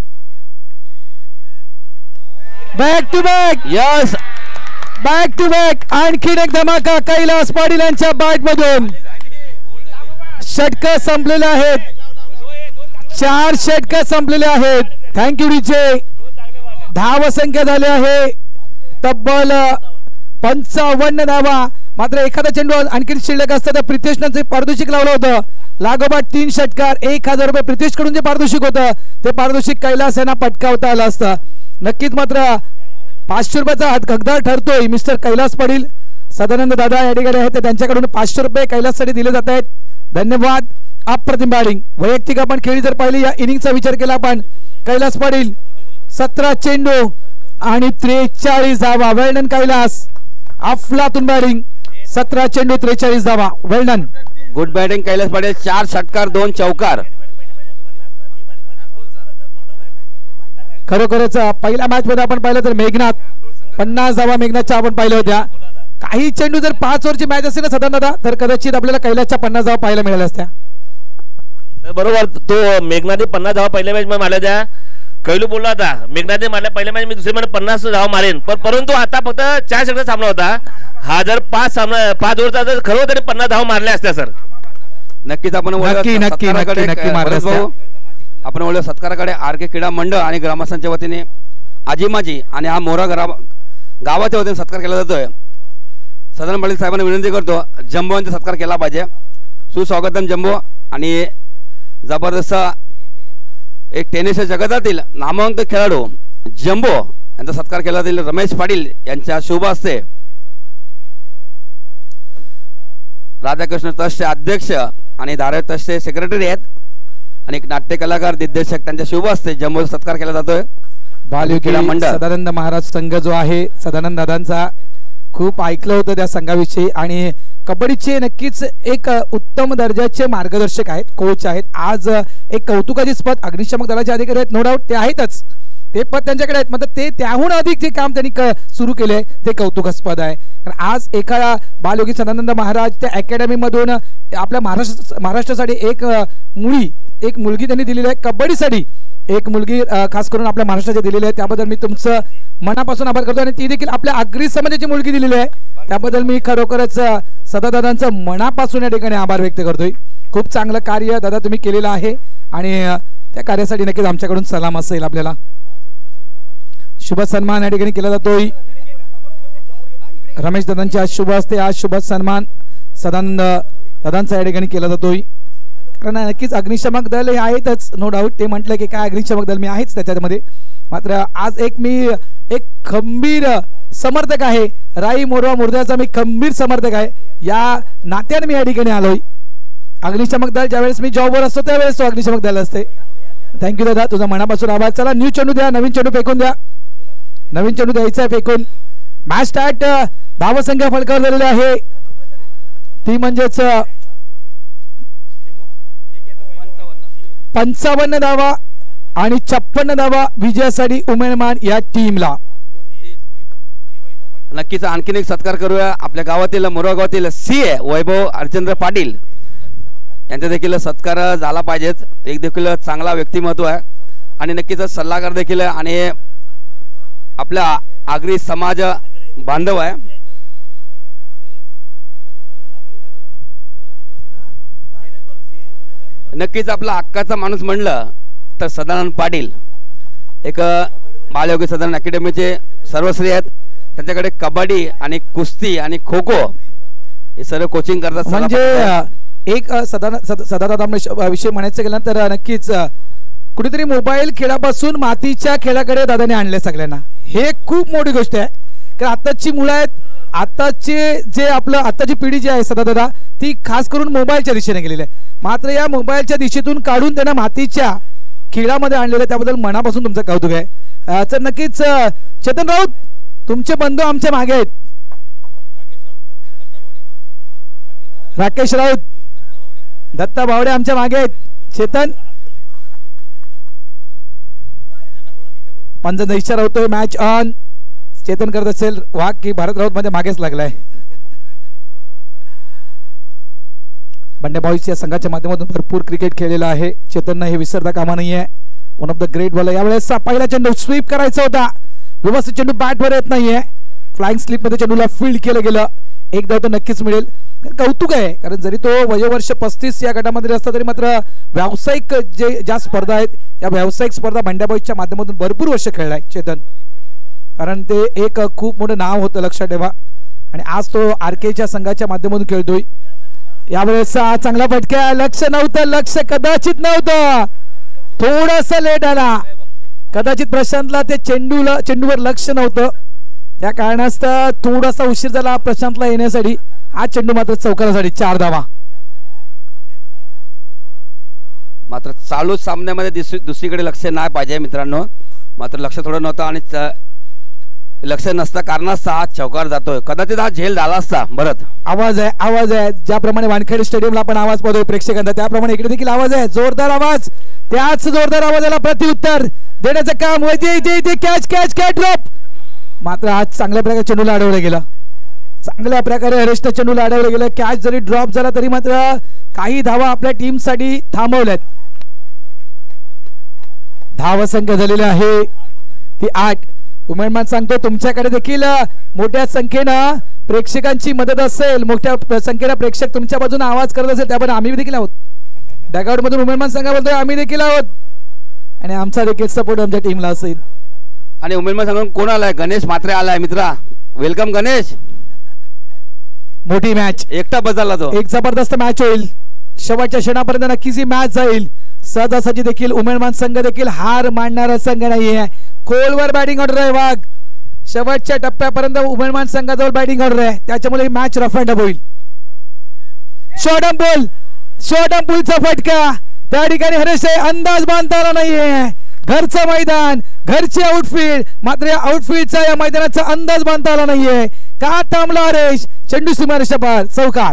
Back to back. Yes back to back. आणखी एक धमाका कैलास पाटील यांच्या बॅट मधून. षटक संपलेले आहेत. 4 षटक संपलेले आहेत. Thank you DJ. धावसंख्या झाली आहे तब्बल 55 धावा. मात्र एखादा चेंडू आणखी शिल्लक असतं तर प्रितेशने पारितोषिक लावलं होतं. लागोपाठ 3 षटकार 1000 रुपये प्रितेश कडून जे पारितोषिक होतं ते पारितोषिक कैलास यांना पटकावता आलं असतं. नक्कीच मात्र 500 रुपयाचा हकदार ठरतोय मिस्टर कैलास पाटील. सदानंद दादा या ठिकाणी आहेत त्यांच्याकडून 500 रुपये कैलाससाठी दिले जात आहेत. धन्यवाद. अप्रतिम बॅटिंग. वैयक्तिक आपण खेळी जर पाहिली या इनिंगचा विचार केला आपण कैलास पाटील 17 चेंडू आणि 43 धावा. Well done Kailas. अफलातून बॅटिंग. 17 चेंडू 43 धावा. Well done. Good batting Kailas Patil. 4 षटकार 2 चौकार. खरोखरच पहिल्या मॅच मध्ये आपण पाहिलं तर मेघनाथ 50 धावा मेघनाथच्या आपण पाहिल्या होत्या. काही चेंडू जर 5 ओव्हरची मॅच असेल ना सदानंदा तर कदाचित आपल्याला कैलासच्या 50 धावा पाहायला मिळाल्या असत्या. बरोबर. तो मेघनाथने 50 धावा पहिल्या मॅच मध्ये मारल्या त्या. कैलू बोलला होता मेघनाथने मारल्या पहिल्या मॅच मी दुसरी मध्ये 50 धावा मारेन परंतु आता फक्त 4 षटकार सामना होता. हा जर 5 ओव्हरचा जर खरं तरी 50 धावा मारल्या असत्या सर. नक्कीच आपण आपण बोलूया सत्काराकडे. आरके क्रीडा मंडळ आणि ग्रामस्थांच्या वतीने आजीमाजी आणि हा मोरा गावाच्या वतीने सत्कार केला जातोय. सदानंद पाटील साहेबांना विनंती करतो जम्बो यांचा सत्कार केला पाहिजे. सुस्वागतम जम्बो. आणि जबरदस्त एक टेनिसच्या जगतातील नामवंत खेळाडू जम्बो यांचा सत्कार केला जाईल रमेश पाटील यांच्या शुभ हस्ते. राधाकृष्ण ट्रस्टचे अध्यक्ष आणि धारावी ट्रस्टचे सेक्रेटरी आहेत आणि एक नाट्य कलाकार दिग्दर्शक त्यांच्या शुभ हस्ते जम्बोचा सत्कार केला जातोय. बालयोगी सदानंद महाराज संघ जो आहे सदानंद दादांचा खूप ऐकलं होतं त्या संघाविषयी आणि कबड्डीचे नक्कीच एक उत्तम दर्जाचे मार्गदर्शक आहेत कोच आहेत. आज एक कौतुकाची स्पद अग्निशामक दलाचे अधिकारी आहेत नो डाऊट ते आहेतच. ते पद त्यांच्याकडे आहेत मात्र ते त्याहून अधिक जे काम त्यांनी सुरू केले ते कौतुकास्पद आहे. कारण आज एका बालयोगी सदानंद महाराज त्या अकॅडमी मधून आपल्या महाराष्ट्रासाठी एक मुलगी त्यांनी दिलेली आहे. कबड्डीसाठी एक मुलगी खास करून आपल्या महाराष्ट्राची दिलेली आहे. त्याबद्दल मी तुमचं मनापासून आभार करतो आणि ती देखील आपल्या आगरी समाजाची मुलगी दिलेली आहे. त्याबद्दल मी खरोखरच सदादादांचं मनापासून या ठिकाणी आभार व्यक्त करतोय. खूप चांगलं कार्य दादा तुम्ही केलेलं आहे आणि त्या कार्यासाठी नक्कीच आमच्याकडून सलाम असेल आपल्याला. शुभ सन्मान या ठिकाणी केला जातोय. रमेश दादांच्या शुभ हस्ते आज शुभ सन्मान सदानंद दादांचा या ठिकाणी केला जातोय. कारण नक्कीच अग्निशामक दल हे आहेतच नो डाऊट. ते म्हटलं की काय अग्निशामक दल मी आहेच त्याच्यामध्ये. मात्र आज मी एक खंबीर समर्थक आहे. राई मोरवा मुर्द्याचा मी खंबीर समर्थक आहे. या नात्याने मी या ठिकाणी आलोय. अग्निशामक दल ज्यावेळेस मी जॉबवर असतो त्यावेळेस तो अग्निशामक दल असते. थँक्यू दादा तुझा मनापासून आभार. चला न्यू चेंडू द्या. नवीन चेंडू फेकून द्या. नवीन चेंडू द्यायचा आहे फेकून. Match start. धावसंख्या फलकावर झालेली आहे ती म्हणजेच 55 धावा आणि 56 धावा विजयासाठी उमेदमान या टीमला. नक्कीच आणखीन एक सत्कार करूया. आपल्या गावातील मोरगाव गावातील CA वैभव हरचंद्र पाटील यांचा देखील सत्कार झाला पाहिजेत. एक देखील चांगला व्यक्तिमत्व आहे आणि नक्कीच सल्लागार देखील आणि आपला आगरी समाज बांधव आहे. नक्कीच आपला हक्काचा माणूस म्हणलं तर सदानंद पाटील एक बालयोगी सदानंद अकॅडमीचे सर्वश्री आहेत. त्यांच्याकडे कबड्डी आणि कुस्ती आणि खो खो हे सर्व कोचिंग करतात. म्हणजे एक सदानंद विषय म्हणायचं गेलं तर नक्कीच कुठेतरी मोबाईल खेळापासून मातीच्या खेळाकडे दादाने आणले सगळ्यांना. हे खूप मोठी गोष्ट आहे कारण आताची मुलं आहेत, आताचे जे आपलं आताची पिढी जी आहे सदादादा ती खास करून मोबाईलच्या दिशेने गेलेली आहे. मात्र या मोबाईलच्या दिशेतून काढून त्यांना मातीच्या खेळामध्ये आणलेलं त्याबद्दल मनापासून तुमचं कौतुक आहे. तर नक्कीच चेतन राऊत तुमचे बंधू आमच्या मागे आहेत. राकेश राऊत दत्ता बावडे आमच्या मागे आहेत. चेतन पंजाब इशारा होतोय मॅच ऑन. चेतन करत असेल वाघ की भारत राऊत मध्ये मागेच लागलाय. बंड्या बॉईज या संघाच्या माध्यमातून भरपूर क्रिकेट खेळलेला आहे. चेतननं हे विसरता कामा नाहीये. One of the great bowler. यावेळेस पहिला चेंडू स्वीप करायचा होता. व्यवस्थित चेंडू बॅटवर येत नाहीये. फ्लाइंग स्लिप मध्ये चेंडूला फील्ड केलं गेलं. एक धाव तर नक्कीच मिळेल. कौतुक आहे कारण जरी तो वयोवर्ष 35 या गटामध्ये असता तरी मात्र व्यावसायिक ज्या स्पर्धा आहेत या व्यावसायिक स्पर्धा बंड्या बॉईजच्या माध्यमातून भरपूर वर्ष खेळलाय चेतन. कारण ते एक खूप मोठं नाव होतं लक्षात ठेवा. आणि आज तो RKच्या संघाच्या माध्यमातून खेळतोय. यावेळेस चांगला फटका. लक्ष नव्हतं, लक्ष कदाचित नव्हतं, थोडस लेट आला. कदाचित प्रशांतला ते चेंडूवर लक्ष नव्हतं त्या कारणास्तव थोडासा उशीर झाला प्रशांतला येण्यासाठी. हा चेंडू मात्र चौकारासाठी 4 धावा. मात्र चालू सामन्यामध्ये दुसरीकडे लक्ष नाही पाहिजे मित्रांनो. मात्र लक्ष थोडं नव्हतं आणि लक्ष नसता कारणास्तव हा चौकार जातोय. कदाचित हा झेल झाला असता. बरं आवाज आहे, आवाज आहे. ज्याप्रमाणे वानखेडे स्टेडियमला आपण आवाज पाहतोय प्रेक्षकांचा त्याप्रमाणे इकडे देखील आवाज आहे. जोरदार आवाज. त्याच जोरदार आवाजाला प्रत्युत्तर देण्याचं काम होते. Catch catch catch drop. मात्र आज चांगल्या प्रकारे चेंडूला अडवलं गेलं. चांगल्या प्रकारे हरेष्ट चेंडूला अडवलं गेलं. कॅच जरी ड्रॉप झाला तरी मात्र काही धावा आपल्या टीम साठी थांबवल्यात. धाव संख्या झालेली आहे ती 8. उमेदमान सांगतो तुमच्याकडे देखील मोठ्या संख्येनं प्रेक्षकांची मदत असेल, मोठ्या संख्येनं प्रेक्षक तुमच्या बाजूने आवाज करत असेल त्यामुळे आम्ही देखील आहोत. डगआउट मधून उमेदमान संघा बोलतोय आम्ही देखील आहोत आणि आमचा देखील सपोर्ट आमच्या टीमला असेल. आणि उमेदमान सांगून कोण आलाय? गणेश म्हात्रे आलाय मित्रा. वेलकम गणेश. मोठी मॅच एकटा बदलला तो. एक जबरदस्त मॅच होईल. शेवटच्या क्षणापर्यंत नक्कीच ही मॅच जाईल. सहजासहजी देखील उमेदमान संघ देखील हार मानणारा संघ नाहीये. खोलवर बॅटिंग ऑर्डर आहे वाघ. शेवटच्या टप्प्यापर्यंत उमेदमान संघाजवळ बॅटिंग ऑर्डर आहे त्याच्यामुळे ही मॅच रफ अँड होईल. शॉर्ट अँड पुलचा फटका त्या ठिकाणी हरेश अंदाज बांधता आला नाहीये. घरचं मैदान, घरची आउटफील्ड, मात्र या आउटफील्डचा या मैदानाचा अंदाज बांधता आला नाहीये. का थांबला हरेश? चेंडू सीमारेषा पार. चौकार.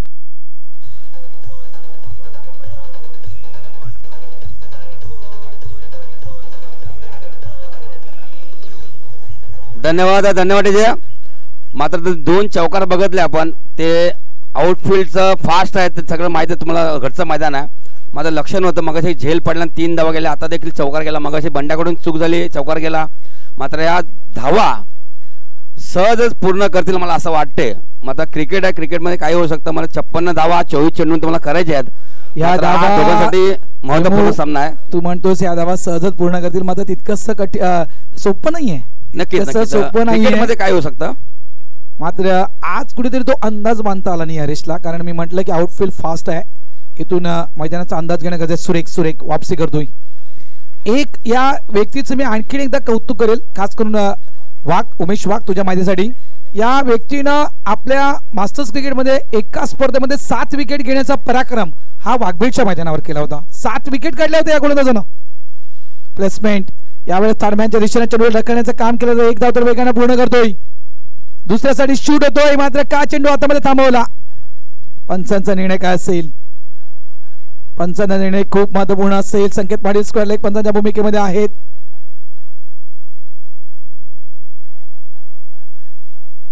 धन्यवाद धन्यवाद. मात्र 2 चौकार बघितले आपण. ते आउटफील्डचं फास्ट आहे ते सगळं माहिती आहे तुम्हाला. घरचं मैदान आहे. माझं लक्ष नव्हतं. मगाशी झेल पडला 3 धावा गेल्या. आता देखील चौकार गेला. मगाशी बंड्याकडून चूक झाली चौकार गेला. मात्र या धावा सहजच पूर्ण करतील मला असं वाटते. मात्र क्रिकेट आहे, क्रिकेटमध्ये काही होऊ शकतं. मला 56 धावा 24 चेंडू तुम्हाला करायचे आहेत. या दोघांसाठी महत्त्वपूर्ण सामना आहे. तू म्हणतोस या धावा सहजच पूर्ण करतील मात्र तितकंच सोपं नाहीये. नक्कीच सोपं नाहीये. काय होऊ शकतं. मात्र आज कुठेतरी तो अंदाज बांधता आला नाही हरेशला. कारण मी म्हटलं की आउटफील्ड फास्ट आहे. इथून मैदानाचा अंदाज घेणं गरजेचं. सुरेख वापसी करतोय. एक या व्यक्तीचं मी आणखीन एकदा कौतुक करेल खास करून वाघ, उमेश वाघ तुझ्या माहितीसाठी. या व्यक्तीनं आपल्या मास्टर्स क्रिकेटमध्ये एका स्पर्धेमध्ये 7 विकेट घेण्याचा पराक्रम हा वाघबीडच्या मैदानावर केला होता. 7 विकेट काढल्या होत्या या गोलंदाजानं. प्लेसमेंट यावेळेस तारम्यांच्या दिशेने चेंडू ढकलण्याचं काम केलं. एक धाव तर वेगाने पूर्ण करतोय. दुसऱ्यासाठी शूट होतोय मात्र का चेंडू हातामध्ये थांबवला. पंचांचा निर्णय काय असेल? पंचांचा निर्णय खूप महत्वपूर्ण असेल. संकेत पाटील स्क्वेअर लेग पंचांच्या भूमिकेमध्ये आहेत.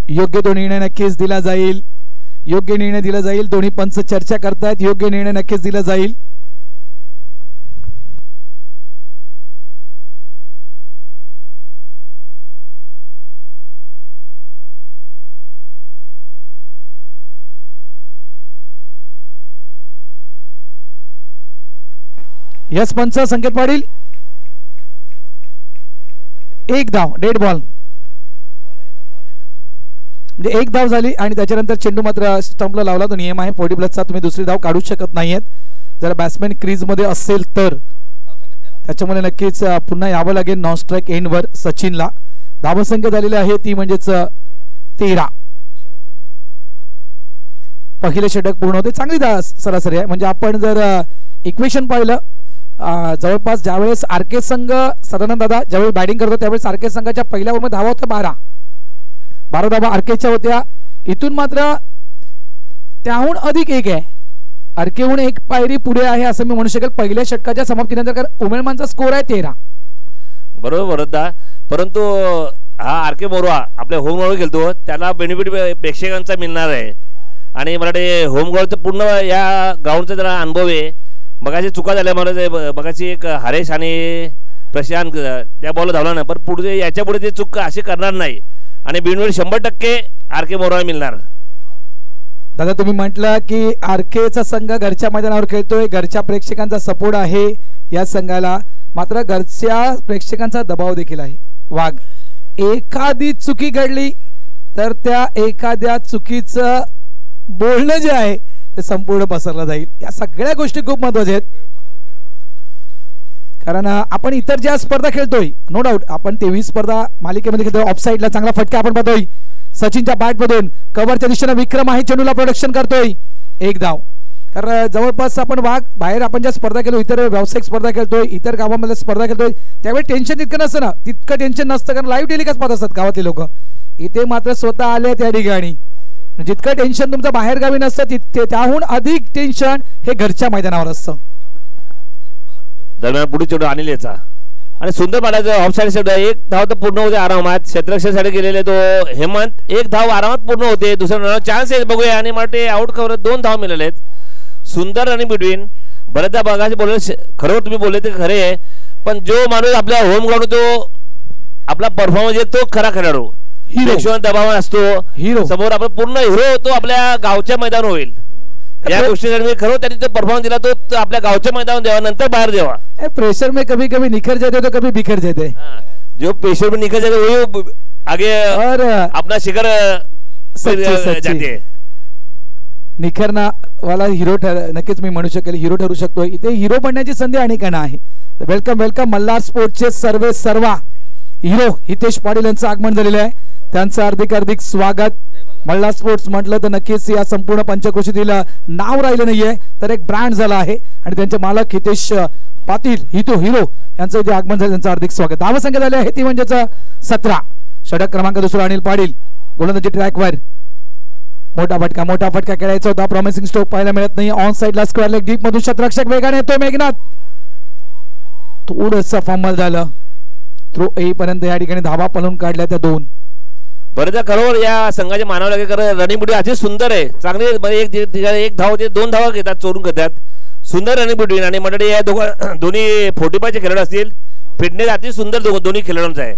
योग्य तो निर्णय नक्कीच दिला जाईल, योग्य निर्णय दिला जाईल. दोन्ही पंच चर्चा करतायत, योग्य निर्णय नक्कीच दिला जाईल. यस पंच संकेत पाटील, एक धाव, डेड बॉल, म्हणजे एक धाव झाली आणि त्याच्यानंतर चेंडू मात्र स्टंपला लावला. तो नियम आहे 40+चा, तुम्ही दुसरी धाव काढू शकत नाहीयेत. जर बॅट्समॅन क्रीज मध्ये असेल तर त्याच्यामध्ये नक्कीच पुन्हा यावं लागेल नॉन स्ट्राईक एंडवर सचिनला. धावसंख्या झालेली आहे ती म्हणजेच 13. पहिले षटक पूर्ण होते, चांगली सरासरी आहे. म्हणजे आपण जर इक्वेशन पाहिलं जवळपास ज्यावेळेस आरके संघ सदानंद दादा ज्यावेळेस बॅटिंग करतो त्यावेळेस आरके संघाच्या पहिल्या ओव्हरमध्ये धावा होत्या 12 धावा आरकेच्या होत्या. इथून मात्र त्याहून अधिक एक आहे, आरकेहून एक पायरी पुढे आहे असं मी म्हणू शकेल पहिल्या षटकाच्या समाप्तीनंतर, कारण उमेदमानचा स्कोर आहे 13. बरोबर दा, परंतु हा आरके मोरवा आपल्या होम ग्राउंड खेळतो, त्याला बेनिफिट प्रेक्षकांचा मिळणार आहे. आणि मला वाटते होम ग्राउंडचं पूर्ण या ग्राउंडचा जरा अनुभव आहे. मगाशी चुका झाल्या मला, मगाशी एक हरेश आणि प्रशांत त्या बॉल धावला नाही, पण पुढे याच्या पुढे ते चूक अशी करणार नाही आणि बिनविड 100% आरके मोरवा मिळणार. दादा तुम्ही म्हटलं की आरकेचा संघ घरच्या मैदानावर खेळतोय, घरच्या प्रेक्षकांचा सपोर्ट आहे या संघाला, मात्र घरच्या प्रेक्षकांचा दबाव देखील आहे. वाघ, एखादी चुकी घडली तर त्या एखाद्या चुकीचं बोलणं जे आहे ते संपूर्ण पसरलं जाईल. या सगळ्या गोष्टी खूप महत्वाच्या आहेत, कारण आपण इतर ज्या स्पर्धा खेळतोय नो डाऊट आपण 23 स्पर्धा मालिकेमध्ये खेळतोय. ऑफ साईडला चांगला फटका आपण पाहतोय सचिनच्या बॅट मधून, कव्हरच्या दिशेने विक्रम आहे, चेंडूला प्रोडक्शन करतोय, एक धाव. कारण जवळपास आपण वाघ बाहेर आपण ज्या स्पर्धा खेळतो, इतर व्यावसायिक स्पर्धा खेळतोय, इतर गावामध्ये स्पर्धा खेळतोय, त्यावेळी टेन्शन तितकं नसतं ना, तितकं टेन्शन नसतं कारण लाईव्ह टेलिकास्ट पाहत असतात गावातले लोक. इथे मात्र स्वतः आले त्या ठिकाणी, जितकं टेन्शन तुमचं बाहेर गावी नसतं तितके त्याहून अधिक टेन्शन हे घरच्या मैदानावर असतं. दरम्यान पुढे चेंडू अनिल याचा आणि सुंदर पाडायचं ऑफ साईड षटक, एक धाव तर पूर्ण होते आरामात. क्षेत्ररक्षणासाठी गेलेले तो हेमंत, एक धाव आरामात पूर्ण होते. दुसऱ्या चान्स आहे बघूया आणि मला आउट कव्हर 2 धाव मिळाले आहेत. सुंदर रनिंग बिटवीन. बरेचदा बघायचे बोलले, खरोखर तुम्ही बोलले ते खरे आहे, पण जो माणूस आपल्या होम ग्राउंड तो आपला परफॉर्मन्स आहे तो खरा खेळाडू, दबाव असतो हिरो समोर, आपण पूर्ण हिरो तो आपल्या गावच्या मैदान होईल. या गोष्टीसाठी मी खरं त्यांनी तो परफॉर्मन्स दिला तो आपल्या गावच्या मैदान द्यावा, नंतर बाहेर द्यावा. प्रेशर में कभी कभी निखर जाते तो कभी बिखर जाते. जो प्रेशर में निखर जाते वही आगे और अपना शिखर जाते. निखरना वाला हिरो नक्कीच मी म्हणू शकेल, हिरो ठरू शकतो. इथे हिरो बनण्याची संधी अनेकांना आहे. Welcome welcome. मल्हार स्पोर्ट्सचे सर्वा हिरो हितेश पाटील यांचं आगमन झालेलं आहे, त्यांचं हार्दिक स्वागत. मल्हार स्पोर्ट्स म्हटलं तर नक्कीच या संपूर्ण पंचक्रोशीतील नाव राहिलं नाहीये तर एक ब्रँड झाला आहे आणि त्यांचे मालक हितेश पाटील हिरो यांचं इथे आगमन झालं, त्यांचं हार्दिक स्वागत. धावसंख्या झाली आहे ती म्हणजेच 17. षटक क्रमांक 2 अनिल पाटील गोलंदाजी ट्रॅकवर. मोठा फटका खेळायचा होता, प्रॉमिसिंग स्ट्रोक पाहायला मिळत नाही. ऑन साइडला स्क्वेअर लेग डीप मधून क्षेत्ररक्षक वेगाने येतो मेघनाथ, थोडंसं फंबल झालं. थ्रो येईपर्यंत या ठिकाणी धावा पळून काढल्या त्या 2. बरेचदा खरोबर या संघाचे मानावं लागेल, कारण रनिंग बिटवीन अति सुंदर आहे, चांगली. एक धाव ते 2 धावा घेतात, चोरून घेतात. सुंदर रनिंग बिटवीन आणि मंडळी या दोन्ही 45चे खेळाडू असतील. फिटनेस अति सुंदर दोन्ही खेळाडूंचा आहे.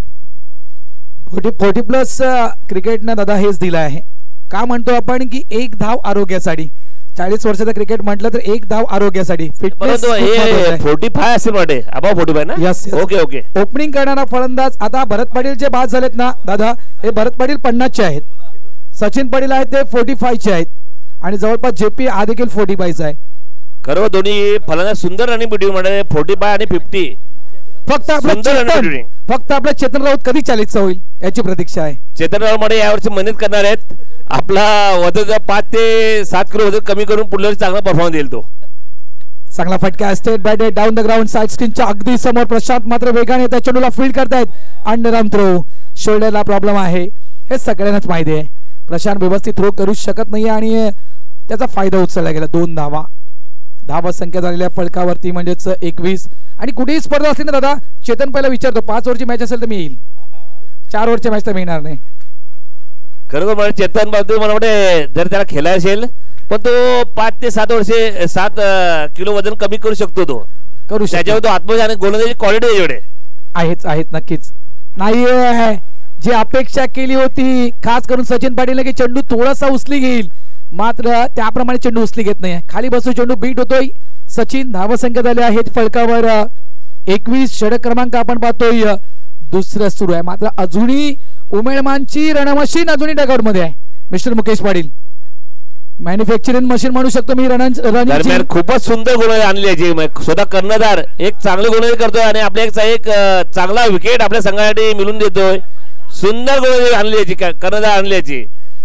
40+ क्रिकेटनं दादा हेच दिलं आहे. का म्हणतो आपण की एक धाव आरोग्यासाठी. 40 वर्षाचं क्रिकेट म्हटलं तर एक धाव आरोग्यासाठी. फिटनेस 45 असेल वाटे, अबाव 45 ना. Yes okay. ओपनिंग करणारा फलंदाज आता भरत पाटील जे बाद झालेत ना दादा, हे भरत पाटील 50चे आहेत, सचिन पाटील आहेत ते 45चे आहेत आणि जवळपास जेपी हा देखील 45चा आहे. खरं दोन्ही फलंदाज सुंदर रनिंग बिटवीन म्हणजे 45 आणि 50. फक्त आपला चेतन राऊत कधी 40चा होईल याची प्रतीक्षा आहे. चेतन राऊत मध्ये यावर्षी मेहनत करणार आहेत. आपला वजन 5 ते 7 किलो वजन कमी करून पुढल्या वर्षी चांगला परफॉर्मन्स देईल तो. चांगला फटका straight bat down the ground side स्क्रीनच्या अगदी समोर. प्रशांत मात्र वेगाने त्या चेंडूला फील्ड करतायत. अंडरआर्म थ्रो, शोल्डरला प्रॉब्लेम आहे हे सगळ्यांनाच माहिती आहे. प्रशांत व्यवस्थित थ्रो करू शकत नाही आणि त्याचा फायदा उचलला गेला. 2 धावा. धावा संख्या झालेल्या फलकावरती म्हणजेच 21. आणि कुठेही स्पर्धा असली ना दादा, चेतन पहिला विचारतो 5 ओव्हरची मॅच असेल तर मी येईल, 4 ओव्हरच्या मॅच तर मी येणार नाही. खरोखर मला चेतन बाबतीत मला वाटते जर त्याला खेळायला असेल पण तो 5 ते 7 वर्षे 7 किलो वजन कमी करू शकतो तो करू त्याच्यावर तो आत्मविश्वास आणि गोलंदाजी क्वालिटी एवढे आहेत नक्कीच. नाही जी अपेक्षा केली होती खास करून सचिन पाटील की चेंडू थोडासा उचली घेईल, मात्र त्याप्रमाणे चेंडू उचली घेत नाही. खाली बसून चेंडू बीट होतोय. सचिन धावसंख्या झाले आहेत फलकावर 21. षटक क्रमांक आपण पाहतोय दुसरं सुरू आहे. मात्र अजूनही उमेळमानची रणमशीन अजूनही डगआउट मध्ये आहे. Mister Mukesh Patil manufacturing machine म्हणू शकतो मी. दरम्यान खूपच सुंदर गोलंदाजी आणली आहे. स्वतः कर्णधार एक चांगले गोलंदाजी करतोय आणि आपल्या एक चांगला विकेट आपल्या संघासाठी मिळून देतोय. सुंदर गोलंदाजी आणली याची कर्णधार आणली याची.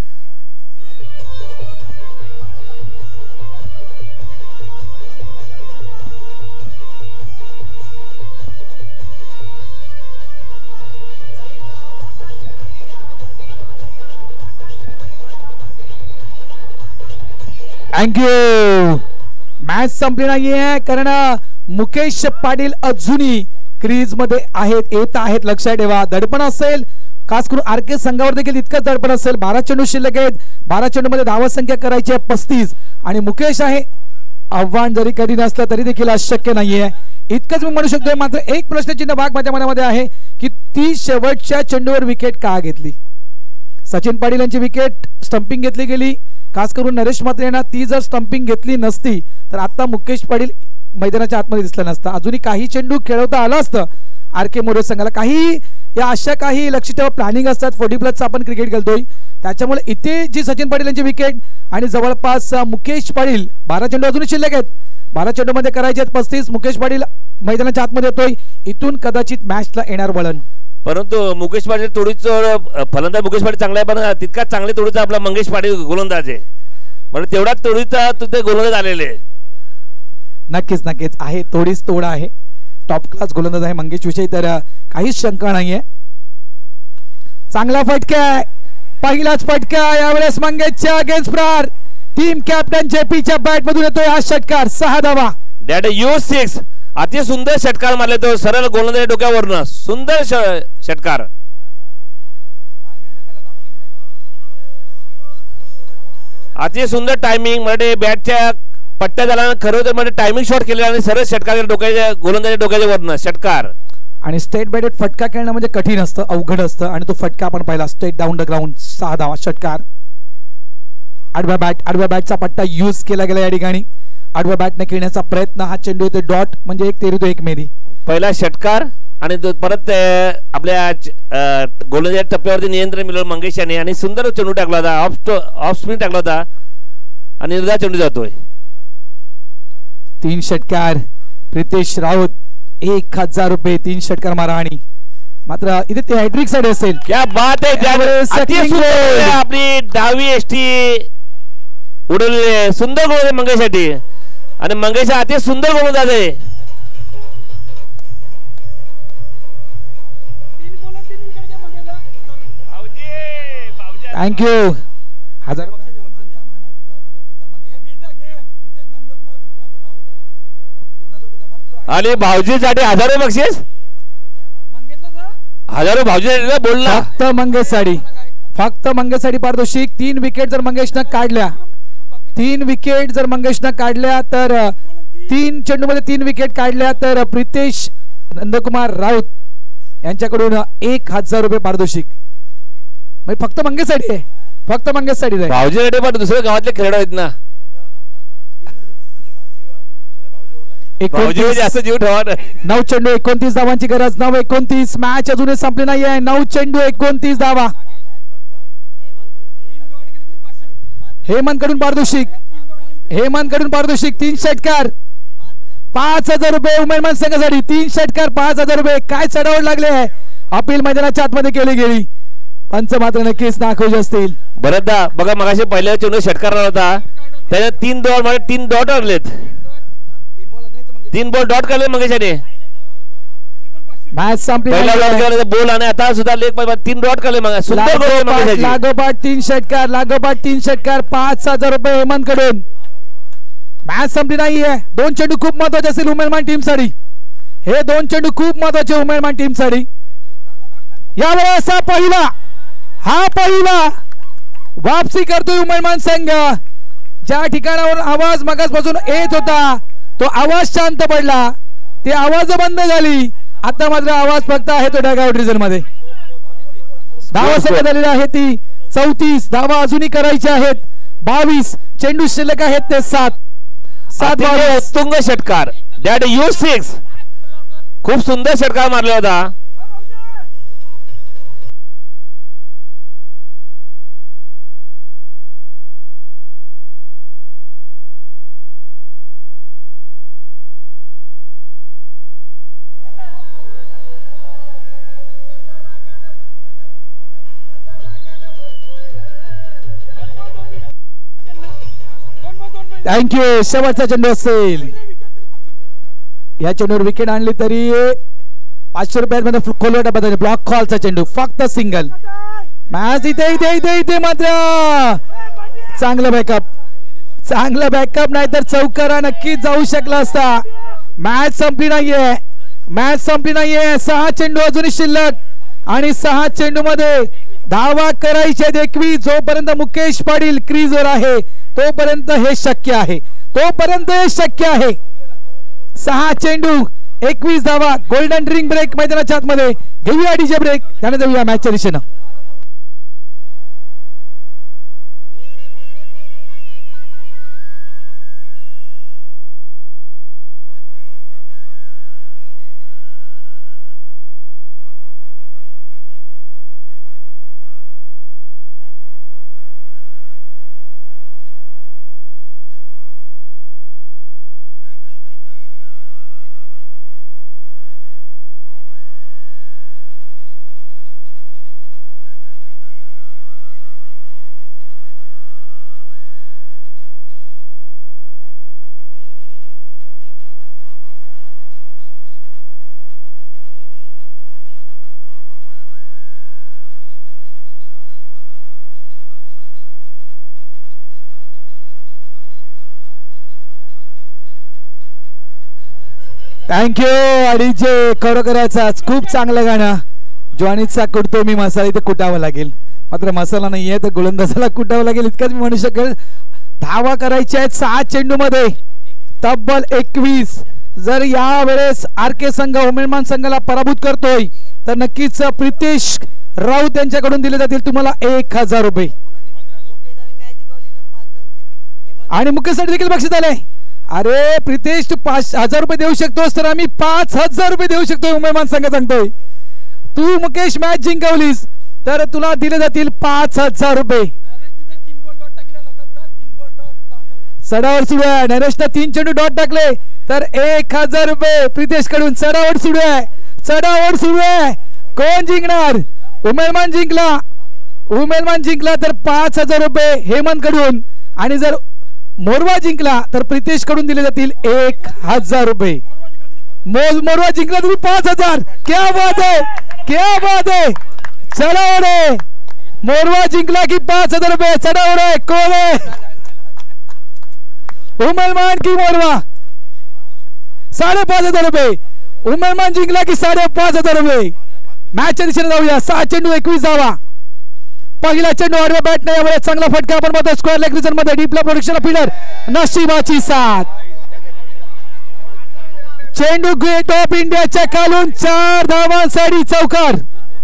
थँक्यू. मॅच संपली नाहीये कारण मुकेश पाटील अजूनही क्रीज मध्ये येत आहेत. लक्षात ठेवा दडपण असेल खास करून आरके संघावर देखील इतकंच दडपण असेल. 12 चेंडू शिल्लक आहेत. 12 चेंडू मध्ये धावा संख्या करायची आहे 35 आणि मुकेश आहे. आव्हान जरी कधी नसलं तरी देखील अशक्य नाहीये इतकंच मी म्हणू शकतोय. मात्र एक प्रश्नचिन्ह भाग माझ्या मनामध्ये आहे की ती शेवटच्या चेंडूवर विकेट का घेतली. सचिन पाटील यांची विकेट स्टंपिंग घेतली गेली. खास करून नरेश म्हात्रे यांना ती जर स्टंपिंग घेतली नसती तर आता मुकेश पाटील मैदानाच्या आतमध्ये दिसला नसता. अजूनही काही चेंडू खेळवता आलं असतं आरके मोरे संघाला. काही या अशा काही लक्षात ठेवा प्लॅनिंग असतात. 40+ आपण क्रिकेट खेळतोय त्याच्यामुळे इथे जी सचिन पाटील यांची विकेट आणि जवळपास मुकेश पाटील 12 चेंडू अजूनही शिल्लक आहेत. 12 चेंडू मध्ये करायचे आहेत 35. मुकेश पाटील मैदानाच्या आतमध्ये येतोय. इथून कदाचित मॅचला येणार वळण. परंतु मुकेश पाटील तोडीच फलंदाज मुकेश पाटील चांगला आहे पण तितकाच चांगले तोडीचा आपला मंगेश पाटील गोलंदाज आहे. म्हणजे तेवढाच तोडीचा तिथे गोलंदाज आलेले. नक्कीच आहे. तोडीच तोड आहे. टॉप क्लास गोलंदाज आहे मंगेश विषयी तर काहीच शंका नाहीये. चांगला फटका आहे. पहिलाच फटका यावेळेस मंगेशच्या अगेन्स्ट प्रहार. टीम कॅप्टन जेपीच्या बॅट मधून येतोय हा षटकार. 6 धावा. That you 6. अति सुंदर षटकार मारले तो सरळ गोलंदाज डोक्यावरनं. सुंदर षटकार. अति सुंदर टायमिंग म्हणजे बॅटच्या पट्ट्या झाला खरं तर म्हणजे टायमिंग शॉट केलेला आणि सरळ षटकार डोक्याच्या गोलंदाज डोक्याच्या वरनं षटकार. आणि स्टेट बॅटेड फटका खेळणं म्हणजे कठीण असतं अवघड असतं आणि तो फटका आपण पाहिला स्टेट डाऊन द ग्राउंड. 6 धावा षटकार. आडव्या बॅटचा पट्टा यूज केला गेला या ठिकाणी. आडव्या बॅटने खेळण्याचा प्रयत्न. हा चेंडू येतो डॉट म्हणजे 1 तेरी तो 1 मेरी. पहिला षटकार आणि परत आपल्या गोलंदाज टप्प्यावरती नियंत्रण मिळवलं मंगेश याने आणि सुंदर चेंडू टाकला होता. ऑफ स्पिन टाकला होता आणि निर्धार चेंडू जातोय. 3 षटकार. प्रितेश राऊत 1000 रुपये 3 षटकार मारा आणि मात्र इथे ते हॅट्रिक साठी असेल. क्या बात आहे. आपली डावी एसटी उडवलेली सुंदर गोलंदाज मंगेशसाठी आणि मंगेश अति सुंदर गोलंदाज आहे. थँक्यू. 1000 आणि भाऊजीसाठी 1000 रुपये बक्षीस. 1000 रुपये भाऊजी बोलला. फक्त मंगेशसाठी पारितोषिक. 3 विकेट जर मंगेशनं काढल्या 3 विकेट जर मंगेशनं काढल्या तर 3 चेंडू मध्ये 3 विकेट काढल्या तर प्रितेश नंदकुमार राऊत यांच्याकडून 1000 रुपये पारितोषिक. फक्त मंगेशसाठी आहे. फक्त मंगेशसाठी आहे. भाऊजीसाठी पण दुसऱ्या गावातले खेळाडू आहेत ना. 9 चेंडू 29 धावांची गरज. 9-29. मॅच अजूनही संपली नाहीये. 9 चेंडू 29 धावा. हेमंत कडून पारितोषिक 3 षटकार 5000 रुपये उमेदवार संघासाठी. 3 षटकार 5000 रुपये. काय चढावड लागले आहे. अपील मैदानाच्या आतमध्ये केली गेली. पंच मात्र नक्कीच नाखुश असतील. बरेचदा बघा मगाशी पहिल्या चेंडू षटकार होता त्याच्यात 3 डॉट आणलेत. 3 बॉल डॉट काढले मंगेशाने. मॅच संपली. बोल आणि आता सुद्धा लेग 3 डॉट काढले. लागोपाठ 3 षटकार 5000 रुपये हेमंत कडून. मॅच संपली नाहीये. 2 चेंडू खूप महत्वाचे असतील उमेदवार टीम साठी. हे 2 चेंडू खूप महत्वाचे उमेदवार टीम साठी. यावेळेस हा पहिला वापसी करतोय उमेदमान संघ. ज्या ठिकाणावर आवाज मगासपासून येत होता तो आवाज शांत पडला, ते आवाज बंद झाली. आता मात्र आवाज फक्त आहे तो डगआउट रिजन मध्ये. धावा संख्या झालेली आहे ती 34. धावा अजूनही करायच्या आहेत 22. चेंडू शिल्लक आहेत ते 7. उत्तुंग षटकार दॅट यू 6. खूप सुंदर षटकार मारला होता. थँक्यू. शेवटचा चेंडू असेल. या चेंडूवर विकेट आणली तरी 500 रुपयांमध्ये खोलवर टप्प्यात ब्लॉक कॉलचा चेंडू, फक्त सिंगल. मॅच इथे इथे इथे इथे मात्र चांगलं बॅकअप नाही तर चौकारा नक्कीच जाऊ शकला असता. मॅच संपली नाहीये. 6 चेंडू अजूनही शिल्लक आणि 6 चेंडू मध्ये धावा करायचे 21. जोपर्यंत मुकेश पाटील क्रीजवर आहे तोपर्यंत हे शक्य आहे. 6 चेंडू 21 धावा. गोल्डन ड्रिंक ब्रेक मैदानाच्या आतमध्ये घेऊया डीजे ब्रेक, त्याने जाऊया मॅचच्या दिशेनं. थँक्यू. अडीचे खरोखरच खूप चांगलं गाणं. ज्वानीचा कुटतो मी मसाला, इथे कुटावं लागेल. मात्र मसाला नाहीये तर गोलंदाजाला कुटावं लागेल इतकंच मी म्हणू शकेल. धावा करायच्या आहेत 6 चेंडू मध्ये तब्बल 21. जर या वेळेस आरके संघ उमेदमान संघाला पराभूत करतोय तर नक्कीच प्रितेश राऊत यांच्याकडून दिले जातील तुम्हाला 1000 रुपये आणि मुख्यसाठी देखील बक्षीस आले. अरे प्रितेश तू 5000 रुपये देऊ शकतोस तर आम्ही 5000 रुपये देऊ शकतोय. उमेदमान संघ सांगतोय तू मुकेश मॅच जिंकवलीस तर तुला दिले जातील 5000 रुपये. चढावर सुरू आहे. नरेशने 3 चेंडू डॉट टाकले तर 1000 रुपये प्रितेश कडून. चढावर सुरू आहे. कोण जिंकणार? उमेदमान जिंकला तर 5000 रुपये हेमंत कडून आणि जर मोरवा जिंकला तर प्रितेश कडून दिले जातील 1000 रुपये. मोरवा जिंकला तुम्ही 5000. क्या बात है. चढावर आहे. मोरवा जिंकला की 5000 रुपये. चढावर आहे. कोण आहे? उमेदमान की मोरवा? 5500 रुपये. उमेदमान जिंकला की 5500 रुपये. मॅचच्या दिशेने जाऊया. 6 चेंडू 21 धावा. पहिला चेंडू आडव्या बॅट नाही यावेळेस चांगला फटका आपण बघतो स्क्वेअर लेग रिजन मध्ये. डीपला प्रोडक्शन फिल्डर नशिबाची साथ. चेंडू गेट ऑफ इंडियाच्या खालून 4 धावांसाठी चौकार.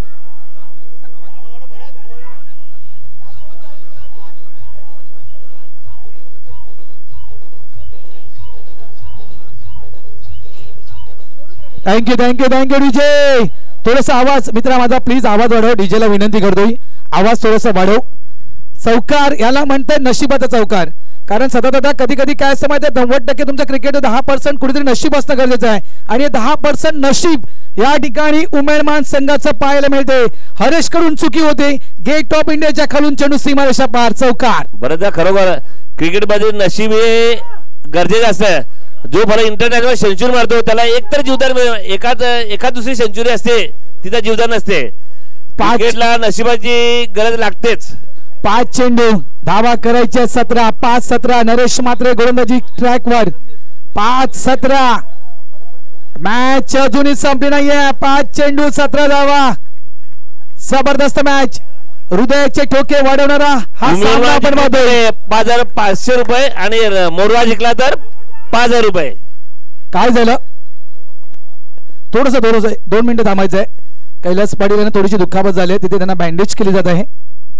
Thank you DJ. थोडासा आवाज मित्रा माझा प्लीज आवाज वाढव. डीजेला विनंती करतोय आवाज थोडासा वाढव. चौकार याला म्हणतात नशिबाचा चौकार. कारण सतत कधी कधी काय असं माहिती आहे 90% तुमच्या क्रिकेट 10% कुठेतरी नशीब असणं गरजेचं आहे आणि 10% नशीब या ठिकाणी उमेदमान संघाचं पाहायला मिळते. हरेश कडून चुकी होते. गेट ऑफ इंडियाच्या खालून चेंडू सीमारेषा पार चौकार. बरं खरोखर क्रिकेट मध्ये नशीब हे गरजेचं असतं. जो फरक इंटरनॅशनल सेंचुरी मारतो त्याला एकतर जीवदान एखाद दुसरी सेंचुरी असते तिथं जीवदान नसते. क्रिकेटला नशिबाची गरज लागतेच. 5 चेंडू धावा करायच्या 17. 5-17. नरेश मात्र गोलंदाजी ट्रॅकवर. 5-17. मॅच अजूनही संपली नाहीये. 5 चेंडू 17 धावा. जबरदस्त मॅच. हृदयाचे ठोके वाढवणारा हा सामना आपण पाहतोय. 5,500 रुपये आणि मोरवा जिंकला तर 5,000 रुपये. काय झालं थोडस 2 मिनिटं थांबायचं आहे. कैलास पाटील यांना थोडीशी दुखापत झाली तिथे त्यांना बँडेज केली जात आहे.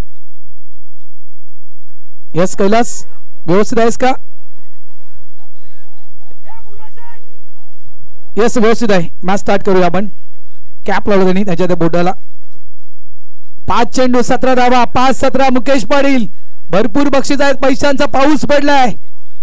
यस कैलास व्यवस्थित आहेस का? यस व्यवस्थित आहे. मॅच स्टार्ट करूया आपण. कॅप लावलं त्यांनी त्याच्या त्या बोटाला. 5 चेंडू 17 धावा 5-17. मुकेश पाटील भरपूर बक्षीस आहेत. पैशांचा पाऊस पडलाय.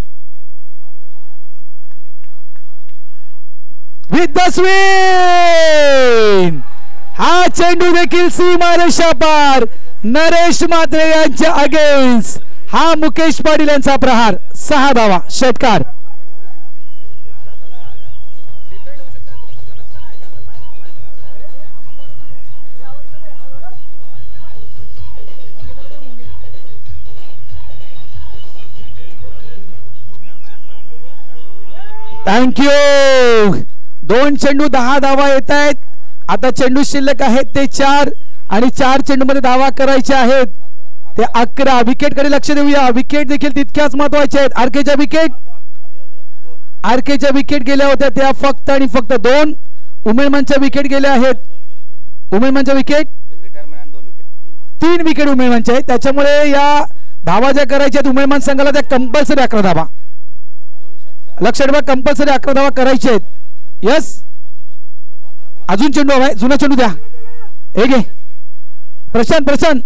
विथ द स्विंग हा चेंडू देखील सीमारेषा पार. नरेश म्हात्रे यांच्या अगेन्स्ट हा मुकेश पाटील यांचा प्रहार. 6 धावा षटकार. थँक्यू. 2 चेंडू 10 धावा येत आहेत. आता चेंडू शिल्लक आहेत ते 4 आणि 4 चेंडू मध्ये धावा करायचे आहेत ते 11. विकेट कडे लक्ष देऊया. विकेट देखील तितक्याच महत्वाच्या आहेत. आरकेच्या विकेट गेल्या होत्या त्या फक्त आणि फक्त 2. उमेदमानच्या विकेट गेल्या आहेत. उमेदमानच्या विकेट 3 विकेट उमेदमानच्या आहेत. त्याच्यामुळे या धावा ज्या करायच्या आहेत उमेदमान संघाला त्या कंपल्सरी 11 धावा. लक्ष ठेवा कंपल्सरी 11 धावा करायचे आहेत. यस अजून चेंडू हवाय. जुना चेंडू द्या. हे घे प्रशांत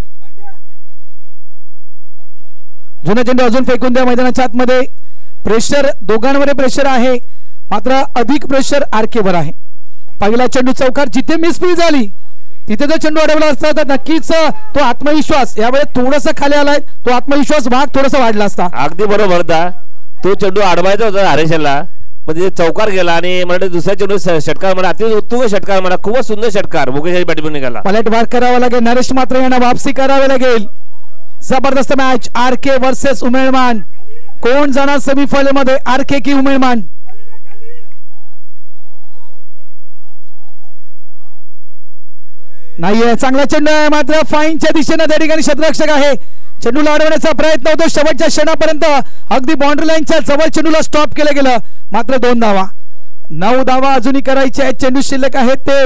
जुना चेंडू अजून फेकून द्या मैदानाच्या आतमध्ये. प्रेशर दोघांवर प्रेशर आहे मात्र अधिक प्रेशर आरकेवर आहे. पहिला चेंडू चौकार. जिथे मिसफील झाली तिथे जर चेंडू अडवला असता तर नक्कीच तो आत्मविश्वास यावेळेस थोडासा खाली आलाय. तो आत्मविश्वास भाग थोडासा वाढला असता. अगदी बरोबर होता. तो चेंडू अडवायचा होता हरेशला पण तिथे चौकार गेला आणि मला दुसऱ्या चेंडू षटकार मला अति उत्तम षटकार मला खूपच सुंदर षटकार मुकेश पाटील निघाला. पलट वार करावा लागेल. नरेश म्हात्रे यांना वापसी करावी लागेल. जबरदस्त मॅच. RK versus उमेदमान. कोण जाणार सेमीफायनल मध्ये आरके की उमेदमान? नाहीये. चांगला चेंडू आहे मात्र फाईनच्या दिशेने त्या ठिकाणी क्षेत्ररक्षक आहे. चेंडूला अडवण्याचा प्रयत्न होतो शेवटच्या क्षणापर्यंत. अगदी बाउंड्री लाईनच्या जवळ चेंडूला स्टॉप केलं गेलं मात्र 2 धावा. 9 धावा अजूनही करायचे आहेत. चेंडू शिल्लक आहेत ते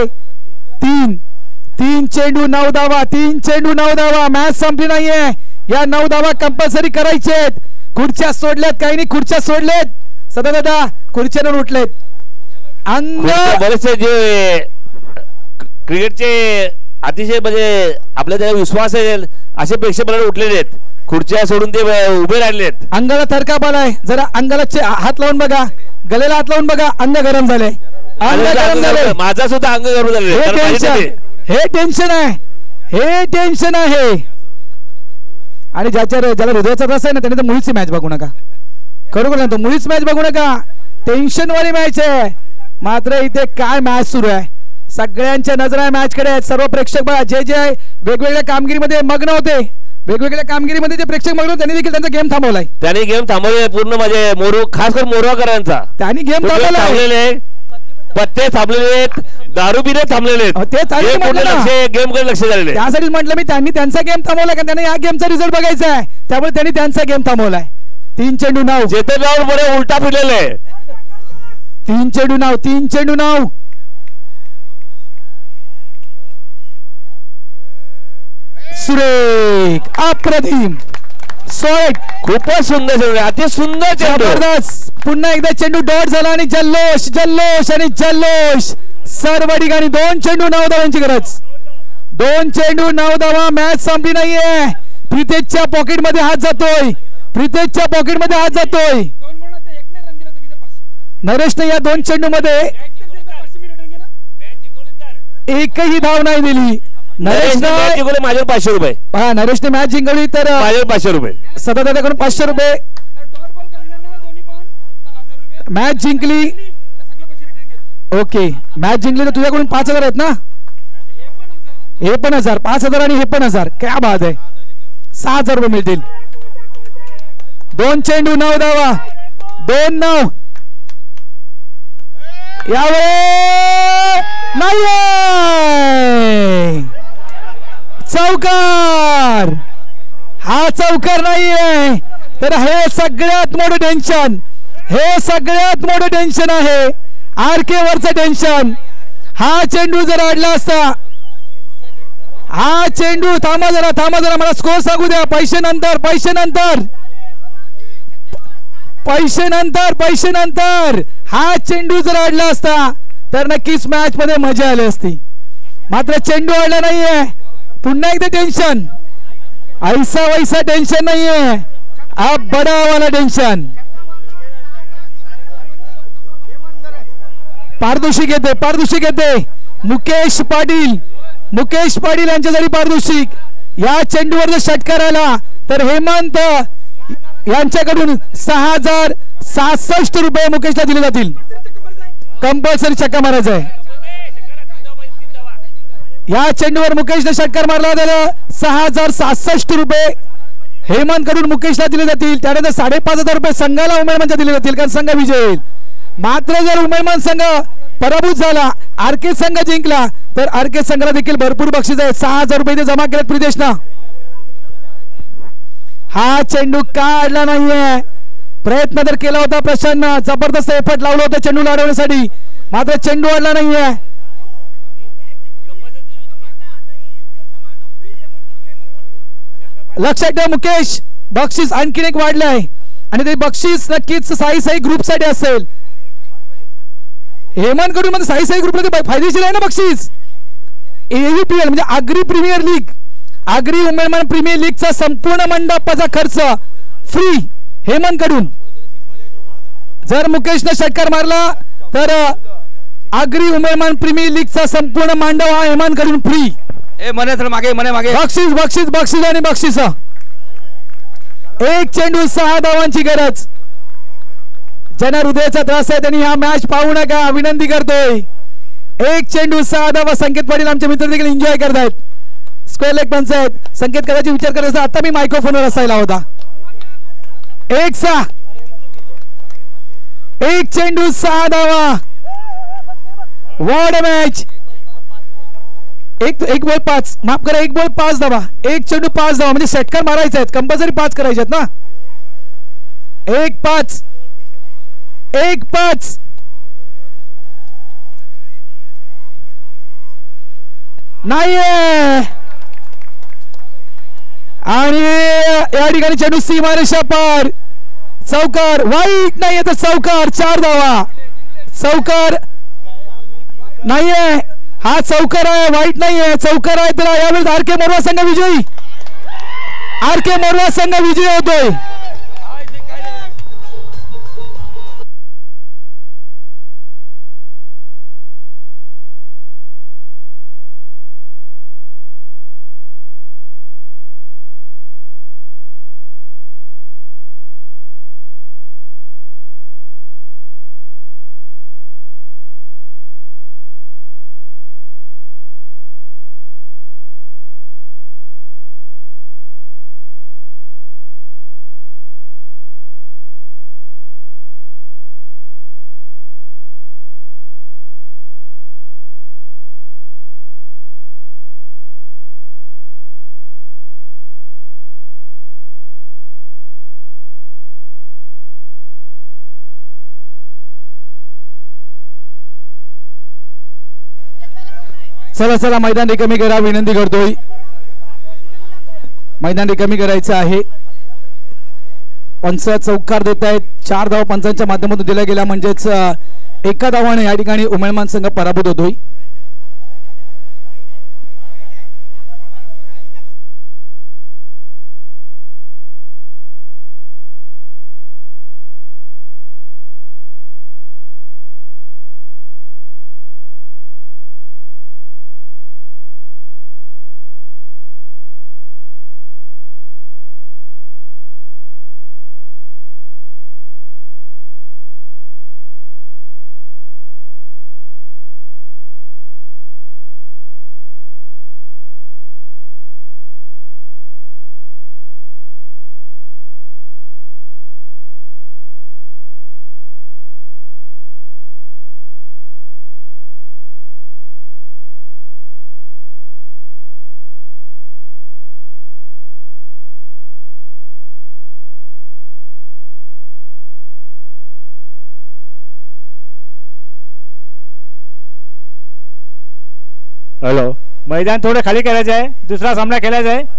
3 चेंडू 9 धावा. 3 चेंडू 9 धावा. मॅच संपली नाहीये. या 9 धावा कंपल्सरी करायचे आहेत. खुर्च्या सोडल्यात काही नाही. खुर्च्या सोडलेत सदा खुर्च्यावर उठलेत. बरेचसे जे क्रिकेटचे अतिशय म्हणजे आपल्या त्याला विश्वास आहे असे प्रेक्षक उठलेले आहेत. खुर्च्या सोडून ते उभे राहिलेत. अंगाला थरकाप आलाय. जरा अंगाला हात लावून बघा. गलेला हात लावून बघा. अंग गरम झाले. माझा सुद्धा अंग गरम झाले. हे टेन्शन आहे आणि ज्याला हृदयाचा त्रास आहे ना त्याने तर मुळीच मॅच बघू नका. खरोखर ना तो मुळीच मॅच बघू नका. टेन्शन वाली मॅच आहे. मात्र इथे काय मॅच सुरू आहे. सगळ्यांच्या नजरा मॅच कडे आहेत. सर्व प्रेक्षक बघा जे वेगवेगळ्या कामगिरीमध्ये मग्न होते. वेगवेगळ्या कामगिरीमध्ये जे प्रेक्षक मग्न होते त्यांनी देखील त्यांचा गेम थांबवलाय. त्यांनी गेम थांबवले पूर्ण म्हणजे खास करून मोरवाकरांचा त्यांनी गेम थांबवलाय. पत्ते थांबलेले आहेत. दारू पिणे थांबलेले आहेत. गेम कडे लक्ष झालेले. त्यासाठी म्हटलं मी त्यांनी त्यांचा गेम थांबवला कारण त्यांना या गेमचा रिझल्ट बघायचा आहे. त्यामुळे त्यांनी त्यांचा गेम थांबवलाय. 3 चेंडू 9. चेतनराव बरे उलटा फिरलेले आहे. 3 चेंडू 9. सुरेख अप्रतिम सोट. खूपच सुंदर चेंडू. अति सुंदर चेंडू. पुन्हा एकदा चेंडू डॉट झाला आणि जल्लोष सर्व ठिकाणी. 2 चेंडू 9 धावांची गरज. 2 चेंडू 9 धावा. मॅच संपली नाहीये. प्रितेशच्या पॉकेटमध्ये हात जातोय. नरेशने या 2 चेंडू मध्ये एकही धाव नाही दिली. नरेशने माझ्यावर 500 रुपये. हा नरेशने मॅच जिंकवली तर माझ्यावर 500 रुपये. सदादाकडून 500 रुपये. मॅच जिंकली. ओके मॅच जिंकली तर तुझ्याकडून 5000 आहेत ना. हे पण 1000. 5000 आणि हे पण 1000. क्या बात आहे. 6000 रुपये मिळतील. 2 चेंडू 9 धावा. 2-9 यावेळी नाही. चौकार. हा चौकार नाहीये तर हे सगळ्यात मोठं टेन्शन. हे सगळ्यात मोठं टेन्शन आहे. आरके वरचं टेन्शन. हा चेंडू जर अडला असता. हा चेंडू थांबा जरा मला स्कोर सांगू द्या. पैसे नंतर हा चेंडू जर अडला असता तर नक्कीच मॅच मध्ये मजा आली असती. मात्र चेंडू अडला नाहीये. पुन्हा एकदा टेन्शन. ऐसा वैसा टेन्शन नाहीये. अब बडा वाला टेन्शन. पारितोषिक येते मुकेश पाटील यांच्यासाठी पारितोषिक. या चेंडूवर जर षटकार आला तर हेमंत यांच्याकडून 6066 रुपये मुकेशला दिले जातील. कंपल्सरी चक्का मारायचा आहे. या चेंडूवर मुकेशने षटकार मारला तर 6066 रुपये हेमंत कडून मुकेशला दिले जातील. त्यानंतर 5500 रुपये संघाला उमेदवारांच्या दिले जातील कारण संघ विजय होईल. मात्र जर उमेदवार संघ पराभूत झाला, आरके संघ जिंकला तर आरके संघाला देखील भरपूर बक्षीस आहे. 6000 रुपये जमा केलेत प्रितेशना. हा चेंडू का अडला नाहीये. प्रयत्न तर केला होता प्रशांतनं. जबरदस्त एफर्ट लावला होता चेंडूला अडवण्यासाठी. मात्र चेंडू अडला नाहीये. लक्षात ठेवा मुकेश, बक्षीस आणखीन एक वाढले आहे आणि ते बक्षीस नक्कीच साई ग्रुप साठी असेल. हेमंत कडून म्हणजे साई ग्रुपला फायदेशीर आहे ना बक्षीस. AVPL म्हणजे आगरी प्रीमियर लीग, आगरी उमेदवार प्रीमियर लीगचा संपूर्ण मंडपाचा खर्च फ्री हेमंत कडून. जर मुकेशने षटकार मारला तर आगरी उमेदवार प्रीमियर लीगचा संपूर्ण मांडव हा हेमंत कडून फ्री. मागे बक्षीस आणि बक्षीस. एक चेंडू 6 धावांची गरज. ज्यांना हृदयाचा त्रास आहे त्यांनी हा मॅच पाहू नका विनंती करतोय. एक चेंडू 6 धावा. संकेत पाटील आमचे मित्र देखील एन्जॉय करतायत. Square leg panchayat. संकेत कदाचित विचार करत असता आता मी मायक्रोफोनवर असायला होता. 1-6. एक चेंडू 6 धावा. Ward match. एक बॉल 5, माफ करा, एक बॉल 5 धावा. एक चेंडू 5 धावा म्हणजे षटकार मारायचे आहेत. कंपल्सरी 5 करायचे आहेत ना. 1-5 नाहीये. आणि या ठिकाणी चेंडू सीमारेषा पार. चौकार वाईट नाहीये तर चौकार. 4 धावा. चौकार नाहीये. हा चौकार आहे, वाईट नाहीये. चौकार आहे तर यावेळेस आरके मोरवा संघ विजयी. आरके मोरवा संघ विजयी होतोय. चला मैदान रिकामी करा विनंती करतोय. मैदान रिकामी करायचं आहे. पंच चौकार देत आहेत. 4 धावा पंचांच्या माध्यमातून दिल्या गेल्या म्हणजेच एका धावाने या ठिकाणी उमेदवार संघ पराभूत होतोय. हॅलो मैदान थोडं खाली करायचं आहे दुसरा सामना खेळायचा आहे